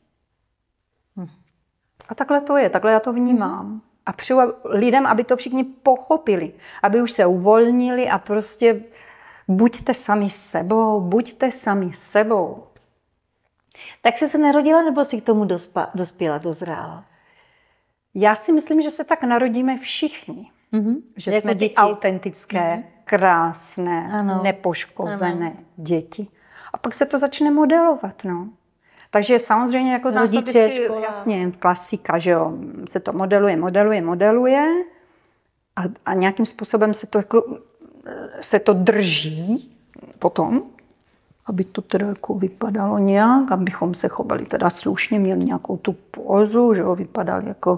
[SPEAKER 2] A takhle to je, takhle já to vnímám. A přeju lidem, aby to všichni pochopili, aby už se uvolnili a prostě buďte sami sebou.
[SPEAKER 1] Tak jsi se narodila, nebo jsi k tomu dospěla, dozrála?
[SPEAKER 2] Já si myslím, že se tak narodíme všichni. Že jako jsme ty autentické, krásné, nepoškozené děti. A pak se to začne modelovat, no. Takže samozřejmě jako tam se vždycky, jasně, klasika, že jo, se to modeluje a nějakým způsobem se to drží potom, aby to teda jako vypadalo nějak, abychom se chovali teda slušně, měli nějakou tu pózu, že jo, vypadali jako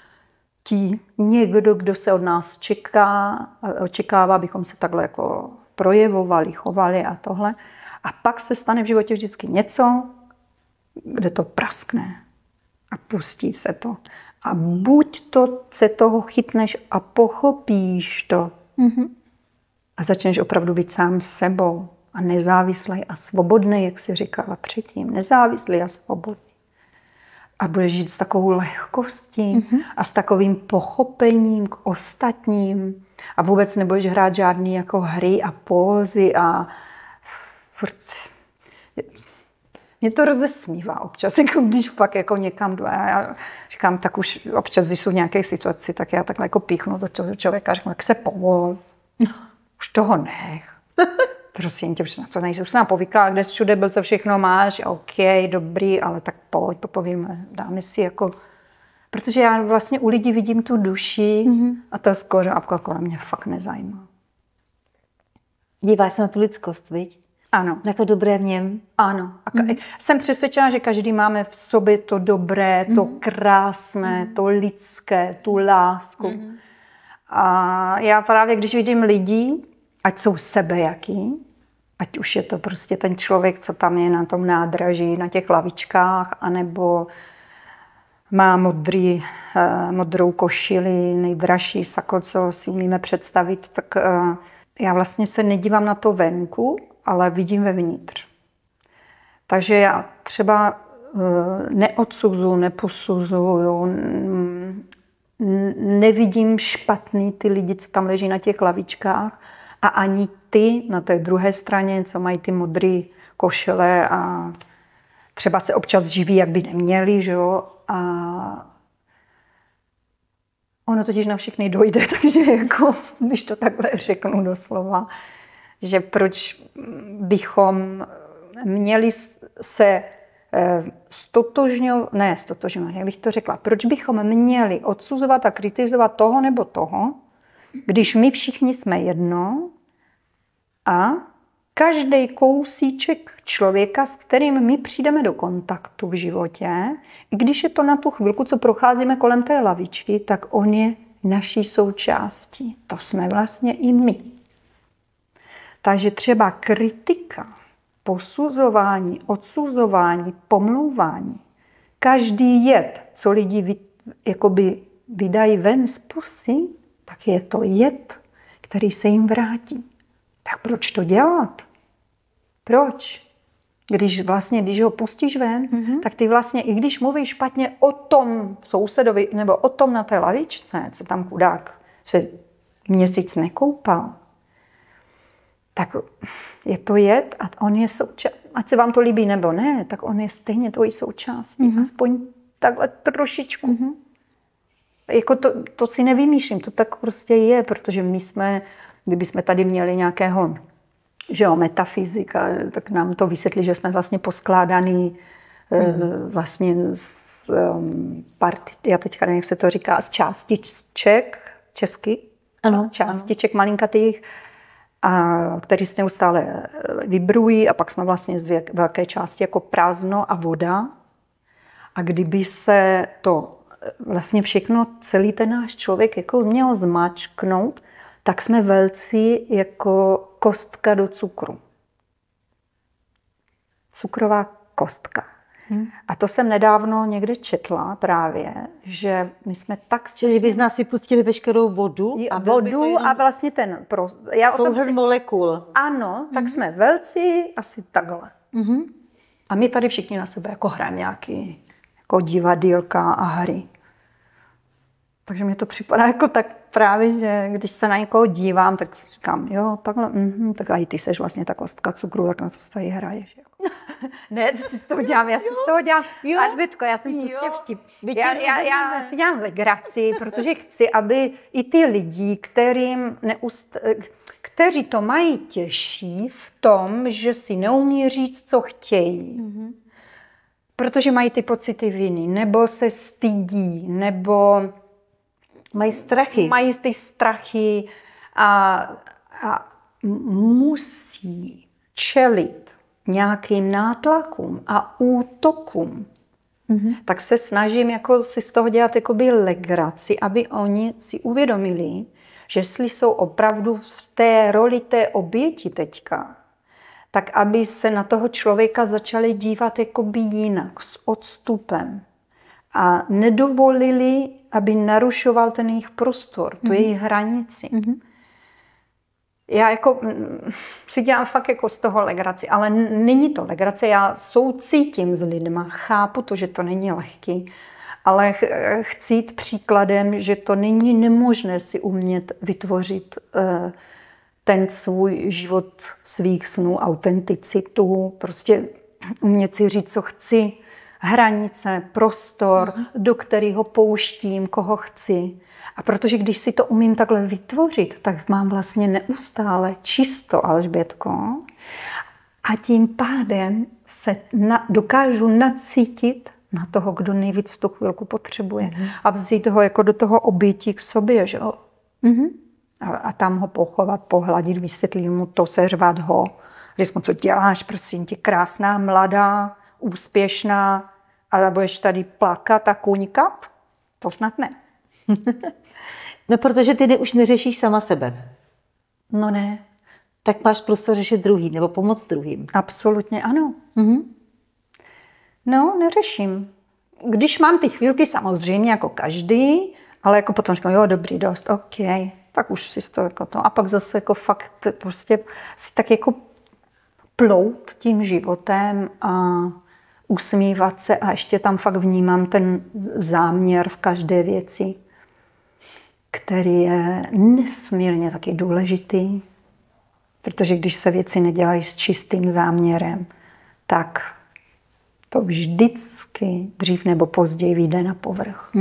[SPEAKER 2] někdo, kdo se od nás očekává, abychom se takhle jako projevovali, chovali a tohle. A pak se stane v životě vždycky něco, kde to praskne a pustí se to. A buď to se toho chytneš a pochopíš to a začneš opravdu být sám sebou a nezávislý a svobodný, jak jsi říkala předtím. Nezávislý a svobodný. A budeš žít s takovou lehkostí a s takovým pochopením k ostatním. A vůbec nebudeš hrát žádný jako hry a pózy a mě to rozesmívá občas, jako když pak jako někam jdu. A já říkám, tak už občas, když jsou v nějaké situaci, tak já takhle jako píchnu do toho člověka a řeknu, tak se povol. Už toho nech. Prosím tě, už na to nejsi. Už jsem nám povyklala, kde jsi všude byl, co všechno máš. OK, dobrý, ale tak pojď, popovíme. Dáme si jako... Protože já vlastně u lidí vidím tu duši a ta skoro a kolem mě fakt nezajímá.
[SPEAKER 1] Díváš se na tu lidskost, viď?
[SPEAKER 2] Ano.
[SPEAKER 1] Na to dobré v něm?
[SPEAKER 2] Ano. A jsem přesvědčena, že každý máme v sobě to dobré, to krásné, to lidské, tu lásku. A já právě, když vidím lidi, ať jsou sebejaký, ať už je to prostě ten člověk, co tam je na tom nádraží, na těch lavičkách, anebo má modrou košili, nejdražší sako, co si umíme představit, tak já vlastně se nedívám na to venku, ale vidím vevnitř. Takže já třeba neodsuzuju, neposuzuju, nevidím špatný ty lidi, co tam leží na těch lavičkách a ani ty na té druhé straně, co mají ty modré košile a třeba se občas živí, jak by neměli, že jo? A ono totiž na všechny dojde, takže jako, když to takhle řeknu doslova, že proč bychom měli se stotožňovat, jak bych to řekla, proč bychom měli odsuzovat a kritizovat toho nebo toho, když my všichni jsme jedno a každý kousíček člověka, s kterým my přijdeme do kontaktu v životě, i když je to na tu chvilku, co procházíme kolem té lavičky, tak on je naší součástí. To jsme vlastně i my. Takže třeba kritika, posuzování, odsuzování, pomlouvání, každý jed, co lidi jakoby vydají ven z pusy, tak je to jed, který se jim vrátí. Tak proč to dělat? Proč? Když ho pustíš ven, tak ty vlastně, i když mluvíš špatně o tom sousedovi nebo o tom na té lavičce, co tam chudák se měsíc nekoupal, tak je to jed a on je součástí. Ať se vám to líbí nebo ne, tak on je stejně tvojí součástí. Aspoň takhle trošičku. Jako to si nevymýšlím, to tak prostě je, protože my jsme, kdyby jsme tady měli nějakého metafyzika, tak nám to vysvětlí, že jsme vlastně poskládaný vlastně z já teďka nevím, jak se to říká, z částiček, česky, částiček malinkatých, a který se neustále vibrují a pak jsme vlastně z velké části jako prázdno a voda. A kdyby se to vlastně všechno, celý ten náš člověk jako měl zmačknout, tak jsme velcí jako kostka do cukru. Cukrová kostka. A to jsem nedávno někde četla právě, že my jsme tak...
[SPEAKER 1] Čili by z nás vypustili veškerou vodu?
[SPEAKER 2] A vlastně ten...
[SPEAKER 1] Souhrn molekul.
[SPEAKER 2] Ano, tak jsme velcí asi takhle. A my tady všichni na sebe jako hrajeme nějaký jako divadýlka a hry. Takže mi to připadá jako tak právě, že když se na někoho dívám, tak říkám, jo, takhle, tak i ty seš vlastně ta kostka cukru, tak na to tady hraješ. Jako. Ne, to si z toho dělám, já si z toho dělám, až Bětko, já jsem prostě vtip. Já si dělám legraci, protože chci, aby i ty lidi, kteří to mají těžší v tom, že si neumí říct, co chtějí. Protože mají ty pocity viny, nebo se stydí, nebo
[SPEAKER 1] mají strachy.
[SPEAKER 2] Mají ty strachy a musí čelit nějakým nátlakům a útokům. Tak se snažím jako si z toho dělat jakoby legraci, aby oni si uvědomili, že jestli jsou opravdu v té roli té oběti teďka, tak aby se na toho člověka začali dívat jakoby jinak, s odstupem. A nedovolili, aby narušoval ten jejich prostor, tu jejich hranici. Já jako si dělám fakt jako z toho legraci, ale není to legrace, já soucítím s lidma, chápu to, že to není lehký, ale chci jít příkladem, že to není nemožné si umět vytvořit ten svůj život svých snů, autenticitu, prostě umět si říct, co chci, hranice, prostor, do kterého pouštím, koho chci. A protože když si to umím takhle vytvořit, tak mám vlastně neustále čisto, Alžbětko. A tím pádem se dokážu nacítit na toho, kdo nejvíc v tu chvilku potřebuje. A vzít ho jako do toho obětí k sobě, že jo? A tam ho pochovat, pohladit, vysvětlit mu to, seřvat ho. Říct mu, co děláš, prosím tě, krásná, mladá, úspěšná, ale budeš tady plakat a kuňkat? To snad ne.
[SPEAKER 1] No, protože ty už neřešíš sama sebe.
[SPEAKER 2] No ne.
[SPEAKER 1] Tak máš prostor řešit druhý, nebo pomoct druhým.
[SPEAKER 2] Absolutně ano. No, neřeším. Když mám ty chvílky, samozřejmě jako každý, ale jako potom říkám, jo, dobrý, dost, OK, tak už si to jako to. A pak zase jako fakt prostě si tak jako plout tím životem a usmívat se a ještě tam fakt vnímám ten záměr v každé věci, který je nesmírně taky důležitý, protože když se věci nedělají s čistým záměrem, tak to vždycky dřív nebo později vyjde na povrch.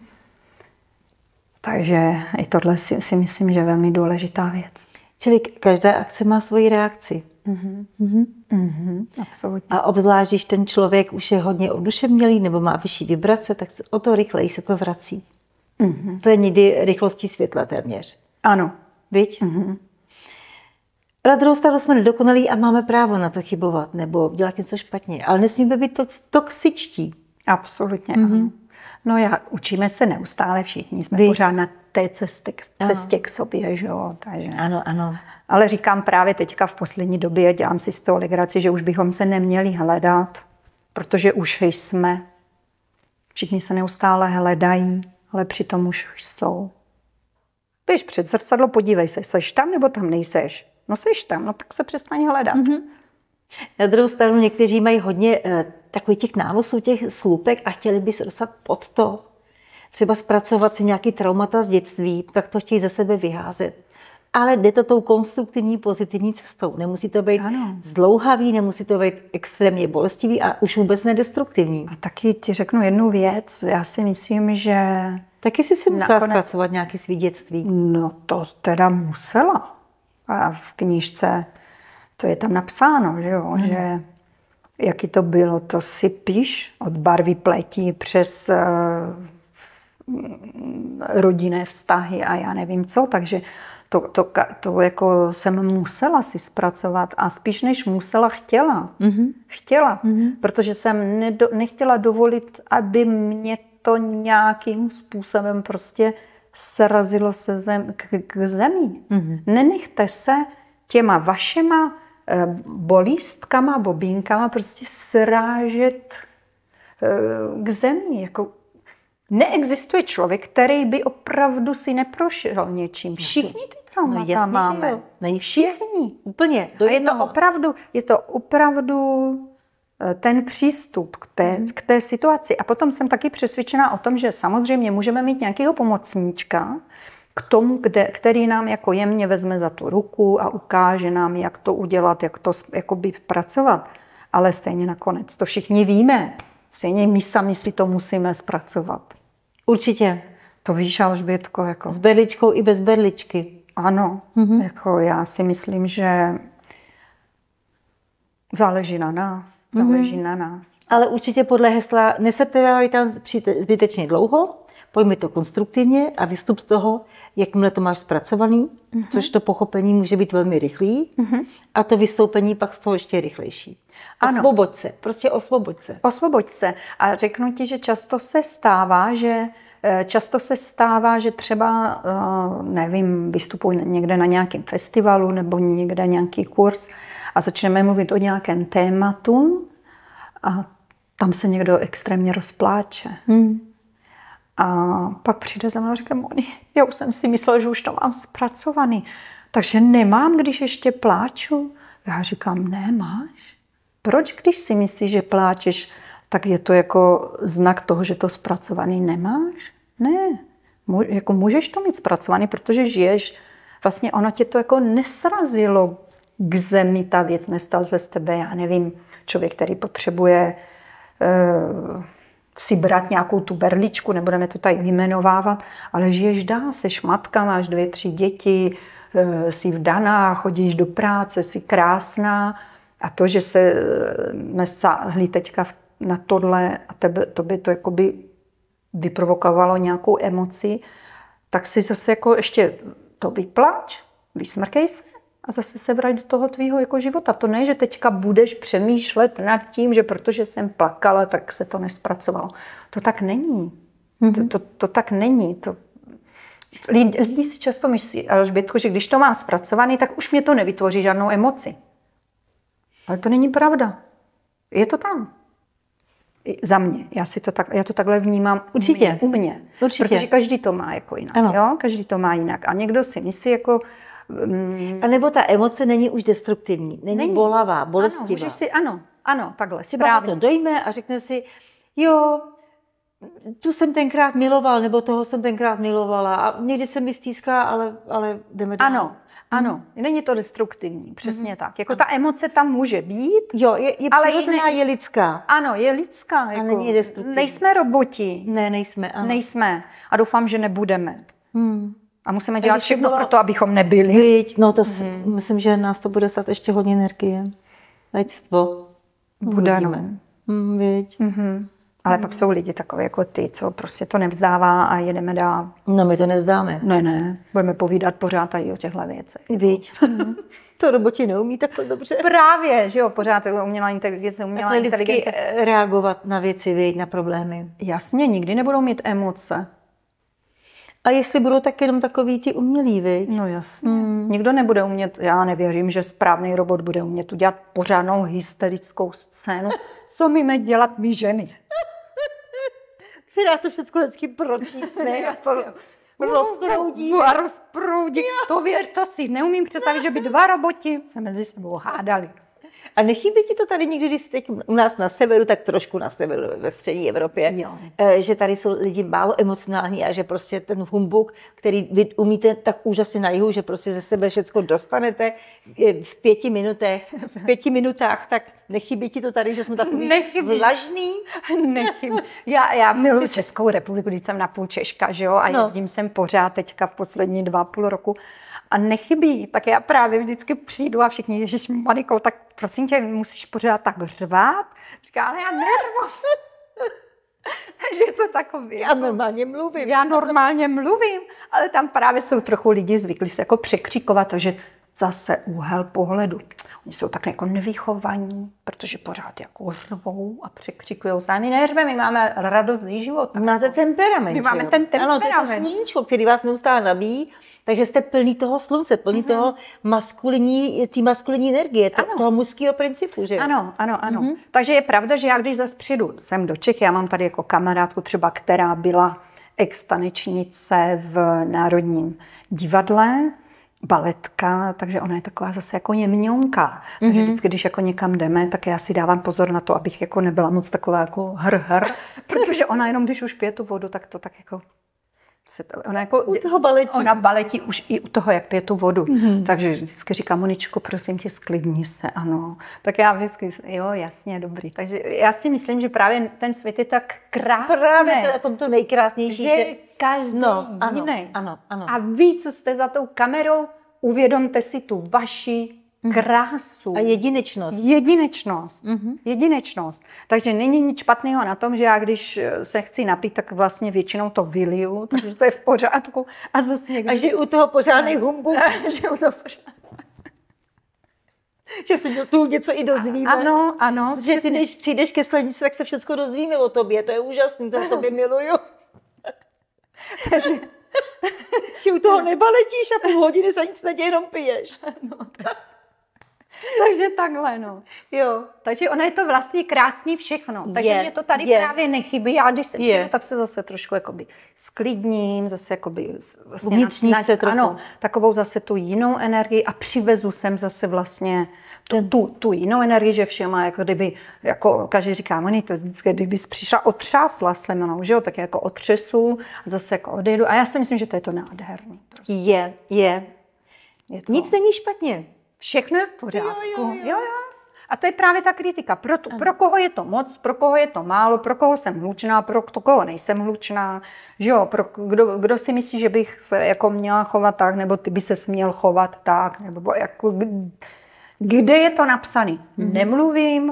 [SPEAKER 2] Takže i tohle si myslím, že je velmi důležitá věc.
[SPEAKER 1] Čili každá akce má svoji reakci.
[SPEAKER 2] Absolutně.
[SPEAKER 1] A obzvlášť, když ten člověk už je hodně oduševnělý nebo má vyšší vibrace, tak o to rychleji se to vrací. To je někdy rychlostí světla téměř.
[SPEAKER 2] Ano.
[SPEAKER 1] Viď? Na druhou stranu jsme nedokonalí a máme právo na to chybovat nebo dělat něco špatně. Ale nesmíme být toxičtí.
[SPEAKER 2] Absolutně, ano. No učíme se neustále všichni. Jsme pořád na té cestě k sobě, že jo. Takže.
[SPEAKER 1] Ano.
[SPEAKER 2] Ale říkám právě teďka v poslední době, dělám si z toho legraci, že už bychom se neměli hledat, protože už jsme. Všichni se neustále hledají, ale přitom už jsou. Běž před zrcadlo, podívej se, seš tam nebo tam nejseš? No seš tam, no tak se přestaň hledat.
[SPEAKER 1] Na druhou stranu někteří mají hodně takových těch nánosů, těch slupek a chtěli by se dostat pod to. Třeba zpracovat si nějaký traumata z dětství, tak to chtějí ze sebe vyházet. Ale jde to tou konstruktivní, pozitivní cestou. Nemusí to být zdlouhavý, nemusí to být extrémně bolestivý a už vůbec nedestruktivní.
[SPEAKER 2] A taky ti řeknu jednu věc. Já si myslím, že...
[SPEAKER 1] Taky jsi si musela zpracovat nějaký svý dětství.
[SPEAKER 2] No to teda musela. A v knížce to je tam napsáno, že jo? Že jaký to bylo, to si píš od barvy pleti přes rodinné vztahy a já nevím co, takže to jako jsem musela si zpracovat a spíš než musela, chtěla. Chtěla, protože jsem nechtěla dovolit, aby mě to nějakým způsobem prostě srazilo se k zemi. Nenechte se těma vašema bolístkama, bobínkama prostě srážet k zemi. Jako neexistuje člověk, který by opravdu si neprošel něčím. Všichni ty traumata máme. Všichni.
[SPEAKER 1] Úplně.
[SPEAKER 2] Je to opravdu ten přístup k té situaci. A potom jsem taky přesvědčená o tom, že samozřejmě můžeme mít nějakého pomocníčka k tomu, který nám jako jemně vezme za tu ruku a ukáže nám, jak to udělat, jak to jakoby pracovat. Ale stejně nakonec to všichni víme. Stejně my sami si to musíme zpracovat.
[SPEAKER 1] Určitě.
[SPEAKER 2] To víš, Alžbětko. Jako...
[SPEAKER 1] S berličkou i bez berličky.
[SPEAKER 2] Ano. Jako já si myslím, že záleží na nás. Záleží na nás.
[SPEAKER 1] Ale určitě podle hesla nesetrvávej tam zbytečně dlouho, pojmi to konstruktivně a vystup z toho, jakmile to máš zpracovaný, což to pochopení může být velmi rychlý a to vystoupení pak z toho ještě rychlejší. Osvoboď se, prostě osvoboď se.
[SPEAKER 2] Osvoboď se. A řeknu ti, že často se stává, že často se stává, že třeba, nevím, vystupuji někde na nějakém festivalu nebo někde nějaký kurz a začneme mluvit o nějakém tématu a tam se někdo extrémně rozpláče. A pak přijde za mnou a říká, Moni, já už jsem si myslela, že už to mám zpracovaný. Takže nemám, když ještě pláču. Já říkám, ne, máš. Proč, když si myslíš, že pláčeš, tak je to jako znak toho, že to zpracovaný nemáš? Ne. Jako můžeš to mít zpracovaný, protože žiješ. Vlastně ono tě to jako nesrazilo k zemi, ta věc nestal se z tebe, já nevím, člověk, který potřebuje si brát nějakou tu berličku, nebudeme to tady vyjmenovávat, ale žiješ dál, jsi matka, máš 2, 3 děti, jsi vdaná, chodíš do práce, jsi krásná a to, že se nesáhli teďka na tohle a to by to jakoby vyprovokovalo nějakou emoci, tak si zase jako ještě to vyplač, vysmrkej se a zase se vrať do toho tvýho jako života. To ne, že teďka budeš přemýšlet nad tím, že protože jsem plakala, tak se to nespracovalo. To tak není. To tak není. Lidi si často myslí, Alžbětko, že když to mám zpracovaný, tak už mě to nevytvoří žádnou emoci. Ale to není pravda. Je to tam. Za mě. Já to takhle vnímám.
[SPEAKER 1] Určitě.
[SPEAKER 2] U mě.
[SPEAKER 1] Určitě.
[SPEAKER 2] Protože každý to má jako jinak. Jo? Každý to má jinak. A někdo si myslí jako...
[SPEAKER 1] A nebo ta emoce není už destruktivní. Není bolavá, bolestivá.
[SPEAKER 2] Ano, takhle.
[SPEAKER 1] Třeba to dojme a řekne si, jo, tu jsem tenkrát miloval, nebo toho jsem tenkrát milovala a někdy se mi stýská, ale jdeme dál.
[SPEAKER 2] Ano, není to destruktivní, přesně tak. Jako ta emoce tam může být.
[SPEAKER 1] Jo, je přirozená, je lidská.
[SPEAKER 2] Ano, je lidská. Jako,
[SPEAKER 1] není destruktivní.
[SPEAKER 2] Nejsme roboti.
[SPEAKER 1] Ne, nejsme. Ano.
[SPEAKER 2] Nejsme. A doufám, že nebudeme. A musíme dělat všechno pro to, abychom nebyli.
[SPEAKER 1] Víď, no to myslím, že nás to bude stát ještě hodně energie. Lidstvo.
[SPEAKER 2] Budeme.
[SPEAKER 1] Víď.
[SPEAKER 2] Ale pak jsou lidi takové jako ty, co prostě to nevzdává a jedeme dál.
[SPEAKER 1] No my to nevzdáme.
[SPEAKER 2] Ne, budeme povídat pořád i o těchto věcech.
[SPEAKER 1] Víď. To roboti neumí takhle dobře.
[SPEAKER 2] Právě, že jo, pořád umělá inteligence.
[SPEAKER 1] Lidsky reagovat na věci, víď, na problémy.
[SPEAKER 2] Jasně, nikdy nebudou mít emoce.
[SPEAKER 1] A jestli budou tak jenom takový ty umělí, viď?
[SPEAKER 2] No jasně. Nikdo nebude umět, já nevěřím, že správný robot bude umět udělat pořádnou hysterickou scénu. Co máme dělat my ženy?
[SPEAKER 1] Která to všechno hezky pročísne a rozproudí.
[SPEAKER 2] A rozproudí. To si neumím představit, že by 2 roboti se mezi sebou hádali.
[SPEAKER 1] A nechybí ti to tady někdy, když jsi teď u nás na severu, tak trošku na severu, ve střední Evropě, že tady jsou lidi málo emocionální a že prostě ten humbuk, který vy umíte tak úžasně na jihu, že prostě ze sebe všechno dostanete v 5 minutách, tak nechybí ti to tady, že jsme takový vlažný?
[SPEAKER 2] Nechybí. Já miluji Českou republiku, když jsem napůl Češka, že jo, a jezdím sem pořád teďka v poslední 2,5 roku. A nechybí, tak já právě vždycky přijdu a všichni, ježiš, Moniko, tak prosím tě, musíš pořád tak řvát. Říká, ale já nervu. Takže je to takový.
[SPEAKER 1] Já
[SPEAKER 2] normálně mluvím, ale tam právě jsou trochu lidi zvyklí se jako překřikovat, takže zase úhel pohledu. Oni jsou tak jako nevychovaní, protože pořád jako řvou a překřikují. My neřveme, my máme radost z života.
[SPEAKER 1] Máte temperament.
[SPEAKER 2] My máme ten temperament.
[SPEAKER 1] Ano, to je to sluníčko, který vás neustále nabíjí, takže jste plný toho slunce, plný toho maskulinní energie, toho mužského principu. Že?
[SPEAKER 2] Ano. Takže je pravda, že já když zase přijdu sem do Čech, já mám tady jako kamarádku třeba, která byla ex-tanečnice v Národním divadle, baletka, takže ona je taková zase jako jemňonka. Takže vždycky, když jako někam jdeme, tak já si dávám pozor na to, abych jako nebyla moc taková jako hr, protože ona jenom, když už pije tu vodu, tak to tak jako... Ona jako
[SPEAKER 1] u toho baletí.
[SPEAKER 2] Ona baletí už i u toho, jak pije tu vodu. Takže vždycky říká, Moničko, prosím tě, sklidni se, ano. Tak já vždycky, jo, jasně, dobrý. Takže já si myslím, že právě ten svět je tak krásný.
[SPEAKER 1] Právě to je to nejkrásnější.
[SPEAKER 2] Že každý jiný.
[SPEAKER 1] Ano.
[SPEAKER 2] A vy, co jste za tou kamerou, uvědomte si tu vaši krásu.
[SPEAKER 1] A jedinečnost.
[SPEAKER 2] Jedinečnost. Takže není nic špatného na tom, že já když se chci napít, tak vlastně většinou to vyliju, takže to je v pořádku. A zase někdy...
[SPEAKER 1] A že u toho pořádný humbuk. Že se tu něco i dozvíme.
[SPEAKER 2] Ano.
[SPEAKER 1] Že ty, když přijdeš ke sklenici, tak se všechno dozvíme o tobě. To je úžasný, to tobě miluju. Že u toho neba letíš a půl hodiny se nic neděje, jenom piješ.
[SPEAKER 2] No, takže takhle, no.
[SPEAKER 1] Jo.
[SPEAKER 2] Takže ono je to vlastně krásný všechno. Takže mě to tady právě nechybí. Já když se přijdu, tak se zase trošku jakoby sklidním, zase jakoby vlastně
[SPEAKER 1] se trochu.
[SPEAKER 2] Ano, takovou zase tu jinou energii a přivezu sem zase vlastně tu jinou energii, že všema, jako kdyby, jako každý říká, Moni, to vždycky, kdybys přišla, otřásla se mnou, že jo, tak jako otřesu, zase jako odejdu. A já si myslím, že to je to nádherný. Prostě.
[SPEAKER 1] Je to... Nic není špatně.
[SPEAKER 2] Všechno je v pořádku. Jo. A to je právě ta kritika. Pro koho je to moc, pro koho je to málo, pro koho jsem hlučná, pro koho nejsem hlučná. Že jo, kdo si myslí, že bych se jako měla chovat tak, nebo ty by se směl chovat tak, nebo jako... Kde je to napsané? Nemluvím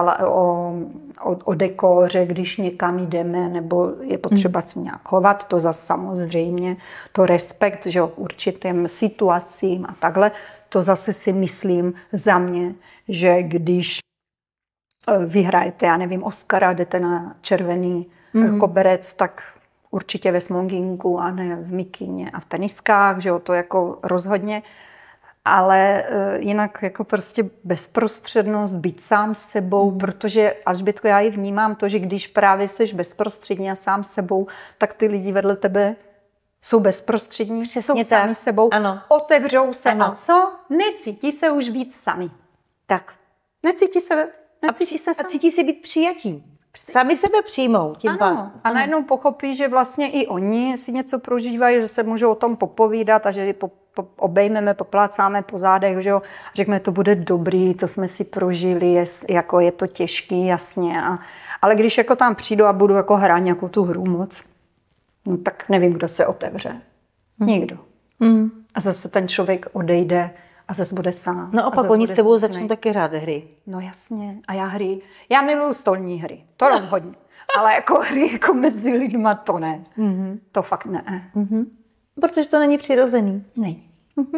[SPEAKER 2] o dekóře, když někam jdeme, nebo je potřeba si nějak chovat, to zase samozřejmě, to respekt, že určitým situacím a takhle, to zase si myslím za mě, že když vyhrajete, já nevím, Oscara, jdete na červený koberec, tak určitě ve smokinku a ne v mikině a v teniskách, že jo, to jako rozhodně. Ale jinak jako prostě bezprostřednost, být sám s sebou, protože Alžbětko, já ji vnímám to, že když právě jsi bezprostředně a sám s sebou, tak ty lidi vedle tebe jsou bezprostřední, že jsou sami s sebou, otevřou se a co? Necítí se už víc sami.
[SPEAKER 1] Tak.
[SPEAKER 2] Necítí se
[SPEAKER 1] a cítí se být přijatí. Sami sebe přijmou tím pádem.
[SPEAKER 2] A najednou pochopí, že vlastně i oni si něco prožívají, že se můžou o tom popovídat a že obejmeme, poplácáme po zádech, že jo, a řekneme, to bude dobrý, to jsme si prožili, jako je to těžký, jasně. Ale když jako tam přijdu a budu jako hrát nějakou tu hru moc, no tak nevím, kdo se otevře. Nikdo. A zase ten člověk odejde a zase bude sám.
[SPEAKER 1] No opak, oni s tebou začnou taky hrát hry.
[SPEAKER 2] No jasně. A já miluju stolní hry. To rozhodně. Ale jako hry jako mezi lidma to ne. To fakt ne.
[SPEAKER 1] Protože to není přirozený.
[SPEAKER 2] Není.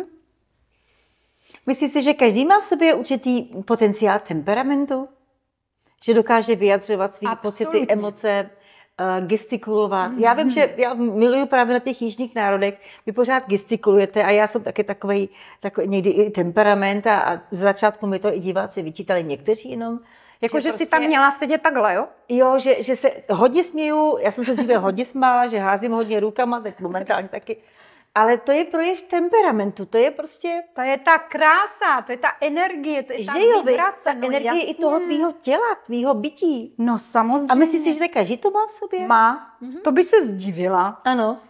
[SPEAKER 1] Myslíš si, že každý má v sobě určitý potenciál temperamentu? Že dokáže vyjadřovat svý pocity, emoce, gestikulovat. Já vím, že já miluju právě na těch jižních národech, vy pořád gestikulujete a já jsem taky takový někdy i temperament a z začátku mi to i diváci vyčítali někteří jenom.
[SPEAKER 2] Jako, že prostě, si tam měla sedět takhle, jo?
[SPEAKER 1] Jo, že se hodně směju, já jsem se dříve hodně smála, že házím hodně rukama, teď momentálně taky. Ale to je projev temperamentu, to je prostě...
[SPEAKER 2] To je ta krása, to je ta energie, to je ta vibrace.
[SPEAKER 1] Ta energie i toho tvýho těla, tvýho bytí.
[SPEAKER 2] No samozřejmě.
[SPEAKER 1] A myslíš si, že každý to má v sobě?
[SPEAKER 2] Má. To by se zdivila.
[SPEAKER 1] Ano.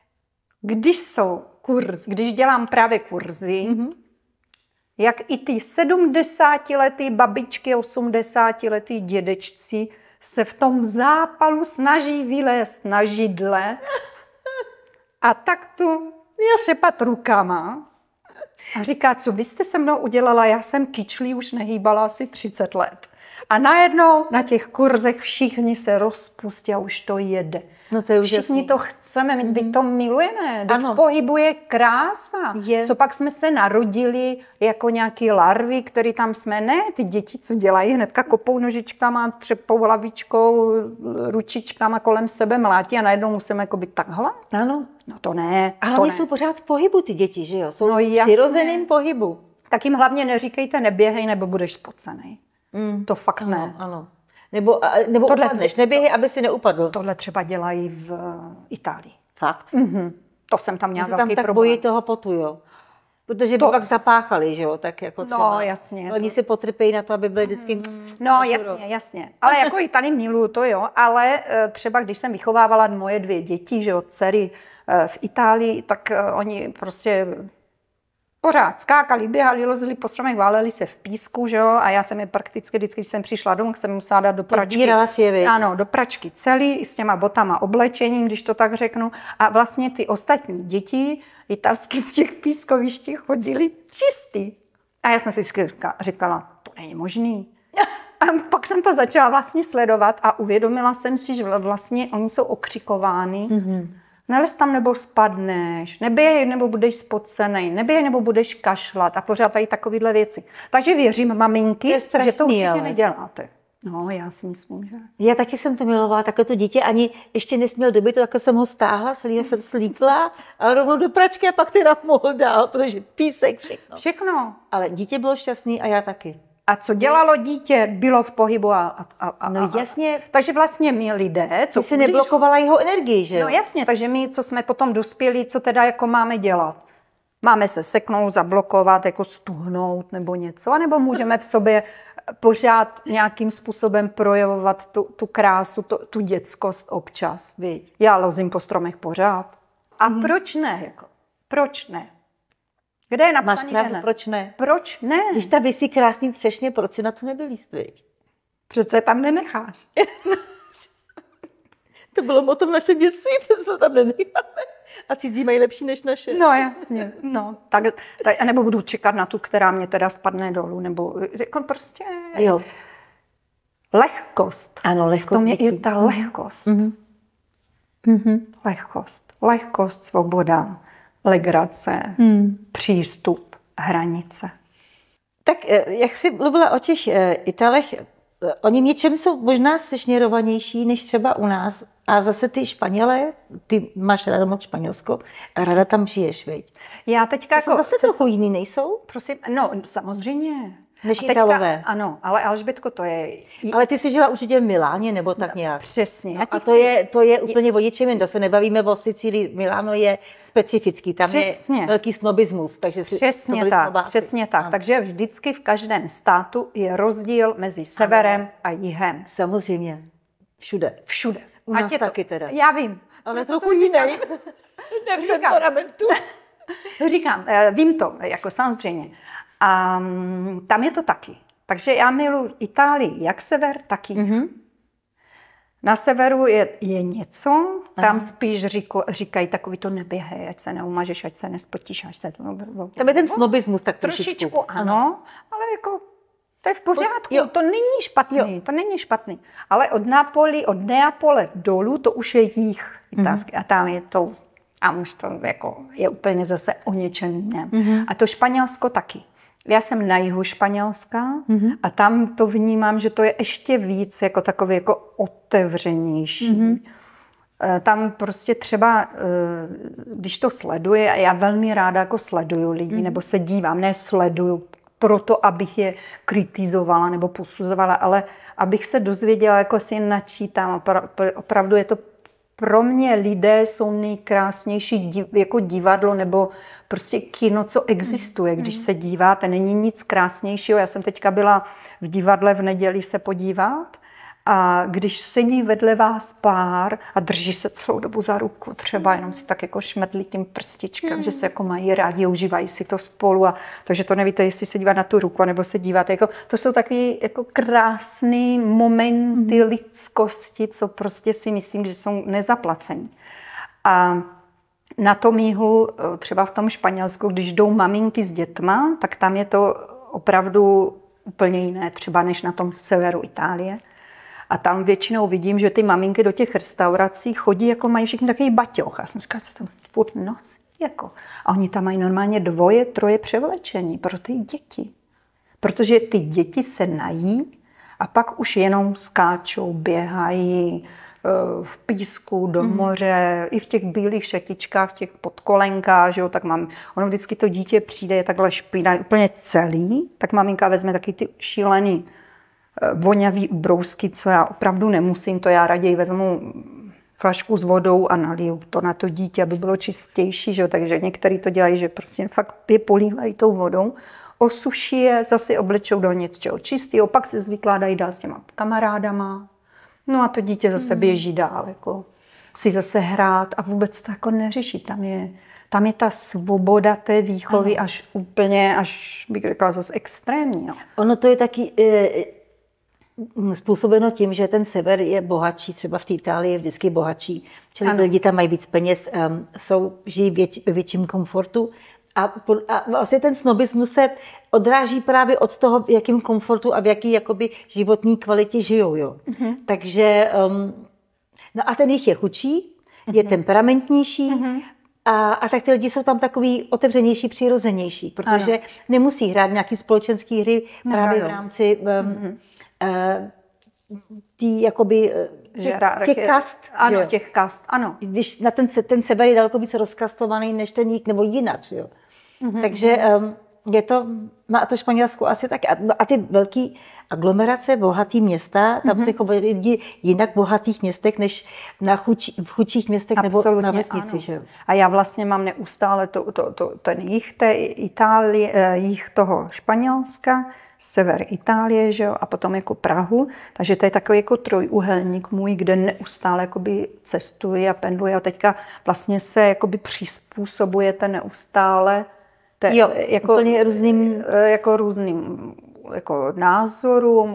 [SPEAKER 2] Když dělám právě kurzy, jak i ty 70letý babičky, 80letý dědečci se v tom zápalu snaží vylézt na židle a tak tu třepat rukama a říká, co vy jste se mnou udělala, já jsem kyčlí už nehýbala asi 30 let. A najednou na těch kurzech všichni se rozpustí a už to jede.
[SPEAKER 1] No to je
[SPEAKER 2] všichni to chceme, my to milujeme. V pohybu je krása. Co pak jsme se narodili jako nějaký larvy, který tam jsme, ne, ty děti, co dělají, hnedka kopou nožičkama, třepou hlavičkou, ručičkama kolem sebe mlátí a najednou musíme jako být takhle.
[SPEAKER 1] Ano.
[SPEAKER 2] No to ne.
[SPEAKER 1] Ale oni jsou pořád v pohybu, ty děti, že jo? Jsou v přirozeném pohybu.
[SPEAKER 2] Tak jim hlavně neříkejte, neběhej, nebo budeš spocenej. To fakt ne.
[SPEAKER 1] Ano. Nebo upadneš, neběhej, aby si neupadl.
[SPEAKER 2] Tohle třeba dělají v Itálii.
[SPEAKER 1] Fakt?
[SPEAKER 2] To jsem tam měla velký
[SPEAKER 1] problém. Tak bojí toho potu, jo? Protože by pak zapáchali, že jo? Tak jako třeba.
[SPEAKER 2] No, jasně.
[SPEAKER 1] Oni si potrpějí na to, aby byli vždycky...
[SPEAKER 2] No, jasně. Ale jako i tady miluju to, jo. Ale třeba, když jsem vychovávala moje 2 děti, že jo, dcery v Itálii, tak oni prostě... Pořád skákali, běhali, lozili po stromech, váleli se v písku, že jo? A já jsem je prakticky vždycky, když jsem přišla domů, jsem musela dát do pračky. Ano, do pračky celý, s těma botama oblečením, když to tak řeknu. A vlastně ty ostatní děti italsky z těch pískoviští chodili čistý. A já jsem si říkala, to není možný. A pak jsem to začala vlastně sledovat a uvědomila jsem si, že vlastně oni jsou okřikovány. Nelez tam nebo spadneš, neběj nebo budeš spocenej, neběj nebo budeš kašlat a pořád tady takovýhle věci. Takže věřím, maminky, že to určitě neděláte. No, já si myslím, že...
[SPEAKER 1] Já taky jsem to milovala, takhle to dítě ani ještě nesměl dobyt, takhle jsem ho stáhla, celý jsem slíkla a rovnou do pračky a pak teda mohl dál, protože písek, všechno.
[SPEAKER 2] Všechno.
[SPEAKER 1] Ale dítě bylo šťastný a já taky.
[SPEAKER 2] A co dělalo dítě, bylo v pohybu
[SPEAKER 1] No jasně.
[SPEAKER 2] Takže vlastně my lidé...
[SPEAKER 1] Ty si neblokovala jeho energii, že jo?
[SPEAKER 2] No jasně, takže my, co jsme potom dospěli, co teda jako máme dělat? Máme se seknout, zablokovat, jako stuhnout nebo něco, anebo můžeme v sobě pořád nějakým způsobem projevovat tu krásu, tu dětskost občas, viď? Já lozím po stromech pořád. A proč ne? Jako? Proč ne? Kde je napsaný,
[SPEAKER 1] Máš pravdu,
[SPEAKER 2] že ne?
[SPEAKER 1] proč ne?
[SPEAKER 2] Proč ne?
[SPEAKER 1] Když ta visí krásný třešně, proč si na to nevylíst, viď?
[SPEAKER 2] Přece tam nenecháš.
[SPEAKER 1] To bylo motto v našem městě, přece to tam nenecháme. A cizí mají lepší než naše.
[SPEAKER 2] No jasně, no. Tak, nebo budu čekat na tu, která mě teda spadne dolů, nebo jako prostě...
[SPEAKER 1] Jo.
[SPEAKER 2] Lehkost.
[SPEAKER 1] Ano, lehkost.
[SPEAKER 2] To mě i ta lehkost. Lehkost. Lehkost, svoboda, legrace, přístup, hranice.
[SPEAKER 1] Tak jak jsi mluvila o těch Italech, oni v něčem jsou možná sešněrovanější než třeba u nás. A zase ty Španělé, ty máš ráda moc Španělsko, a ráda tam žiješ, viď?
[SPEAKER 2] Já teďka
[SPEAKER 1] jako... Jsou zase trochu jiný, nejsou?
[SPEAKER 2] Prosím, no samozřejmě.
[SPEAKER 1] Než Italové.
[SPEAKER 2] Ano, ale Alžbětko, to je...
[SPEAKER 1] Ale ty jsi žila určitě v Miláně, nebo tak nějak?
[SPEAKER 2] Přesně.
[SPEAKER 1] No, a to je úplně o něčem jiném. To se nebavíme o Sicílii. Miláno je specifický. Tam
[SPEAKER 2] přesně.
[SPEAKER 1] Je velký snobismus. Takže
[SPEAKER 2] přesně tak, přesně tak.
[SPEAKER 1] Ano.
[SPEAKER 2] Takže vždycky v každém státu je rozdíl mezi severem a jihem.
[SPEAKER 1] Samozřejmě. Všude.
[SPEAKER 2] Všude.
[SPEAKER 1] U nás taky teda.
[SPEAKER 2] Já vím.
[SPEAKER 1] Ale trochu jiný.
[SPEAKER 2] Říkám, vím to, jako samozřejmě. A tam je to taky. Takže já miluji Itálii, jak sever, tak jih. Na severu je něco, tam spíš říkají takový to neběhej, ať se neumažeš, ať se nespotíš, ať se to...
[SPEAKER 1] Tam je ten snobismus tak
[SPEAKER 2] trošičku. Ano, ale jako to je v pořádku, jo. To není špatný, to není špatný. Ale od Neapole dolů, to už je jih italský a tam je to, a už to jako je úplně zase o něčem jiném. A to Španělsko taky. Já jsem na jihu Španělska a tam to vnímám, že to je ještě víc jako takový jako otevřenější. Tam prostě třeba, když to sleduje, a já velmi ráda jako sleduju lidi, nebo se dívám, ne sleduju proto, abych je kritizovala nebo posuzovala, ale abych se dozvěděla, jako si načítám. Opravdu je to pro mě lidé jsou nejkrásnější jako divadlo nebo prostě kino, co existuje. Když se díváte, není nic krásnějšího. Já jsem teďka byla v divadle v neděli se podívat a když sedí vedle vás pár a drží se celou dobu za ruku, třeba jenom si tak jako šmrdlí tím prstičkem, že se jako mají rádi, užívají si to spolu a takže to nevíte, jestli se dívat na tu ruku, nebo se díváte. Jako, to jsou takový jako krásný momenty lidskosti, co prostě si myslím, že jsou nezaplacení. A na tom jihu, třeba v tom Španělsku, když jdou maminky s dětma, tak tam je to opravdu úplně jiné, třeba než na tom severu Itálie. A tam většinou vidím, že ty maminky do těch restaurací chodí, jako mají všichni takový baťoch. A jsem říkala, co tam furt nosí, jako. A oni tam mají normálně 2, 3 převlečení pro ty děti. Protože ty děti se nají a pak už jenom skáčou, běhají v písku, do moře, i v těch bílých šatičkách, v těch podkolenkách, že jo, tak ono vždycky to dítě přijde, je takhle špína, úplně celý, tak maminka vezme taky ty šílený vonavý ubrousky, co já opravdu nemusím, to já raději vezmu flašku s vodou a naliju to na to dítě, aby bylo čistější, že jo? Takže někteří to dělají, že prostě fakt je polívají tou vodou, osuší je, zase oblečou do něčeho čistého, pak se zvykládají dál s těma kamarádama, no a to dítě zase běží dál, jako si zase hrát a vůbec to jako neřeší, tam je ta svoboda té výchovy až úplně, až bych řekla zase extrémní. No.
[SPEAKER 1] Ono to je taky způsobeno tím, že ten sever je bohatší, třeba v té Itálii je vždycky bohatší, čili lidi tam mají víc peněz, žijí ve větším komfortu a vlastně ten snobismus se odráží právě od toho, v jakém komfortu a v jaký jakoby životní kvalitě žijou. Jo. Takže, no a ten jich je chudší, je temperamentnější, a tak ty lidi jsou tam takový otevřenější, přirozenější, protože nemusí hrát nějaký společenský hry právě v rámci tý, jakoby, těch kast.
[SPEAKER 2] Ano, těch kast, ano.
[SPEAKER 1] Když na ten sever je daleko víc rozkastovaný než ten jih, nebo jinak, jo. Takže je to, má to Španělsko asi tak. A ty velký aglomerace, bohatý města, tam se chovají lidi jinak v bohatých městech, než v chudších městech. Absolutně, nebo na vesnici. Že?
[SPEAKER 2] A já vlastně mám neustále ten jih té Itálie, jih toho Španělska, sever Itálie, že jo, a potom jako Prahu. Takže to je takový jako trojúhelník můj, kde neustále jakoby cestuji a pendluji a teďka vlastně se jakoby přizpůsobujete neustále
[SPEAKER 1] jako různým
[SPEAKER 2] jako názorům,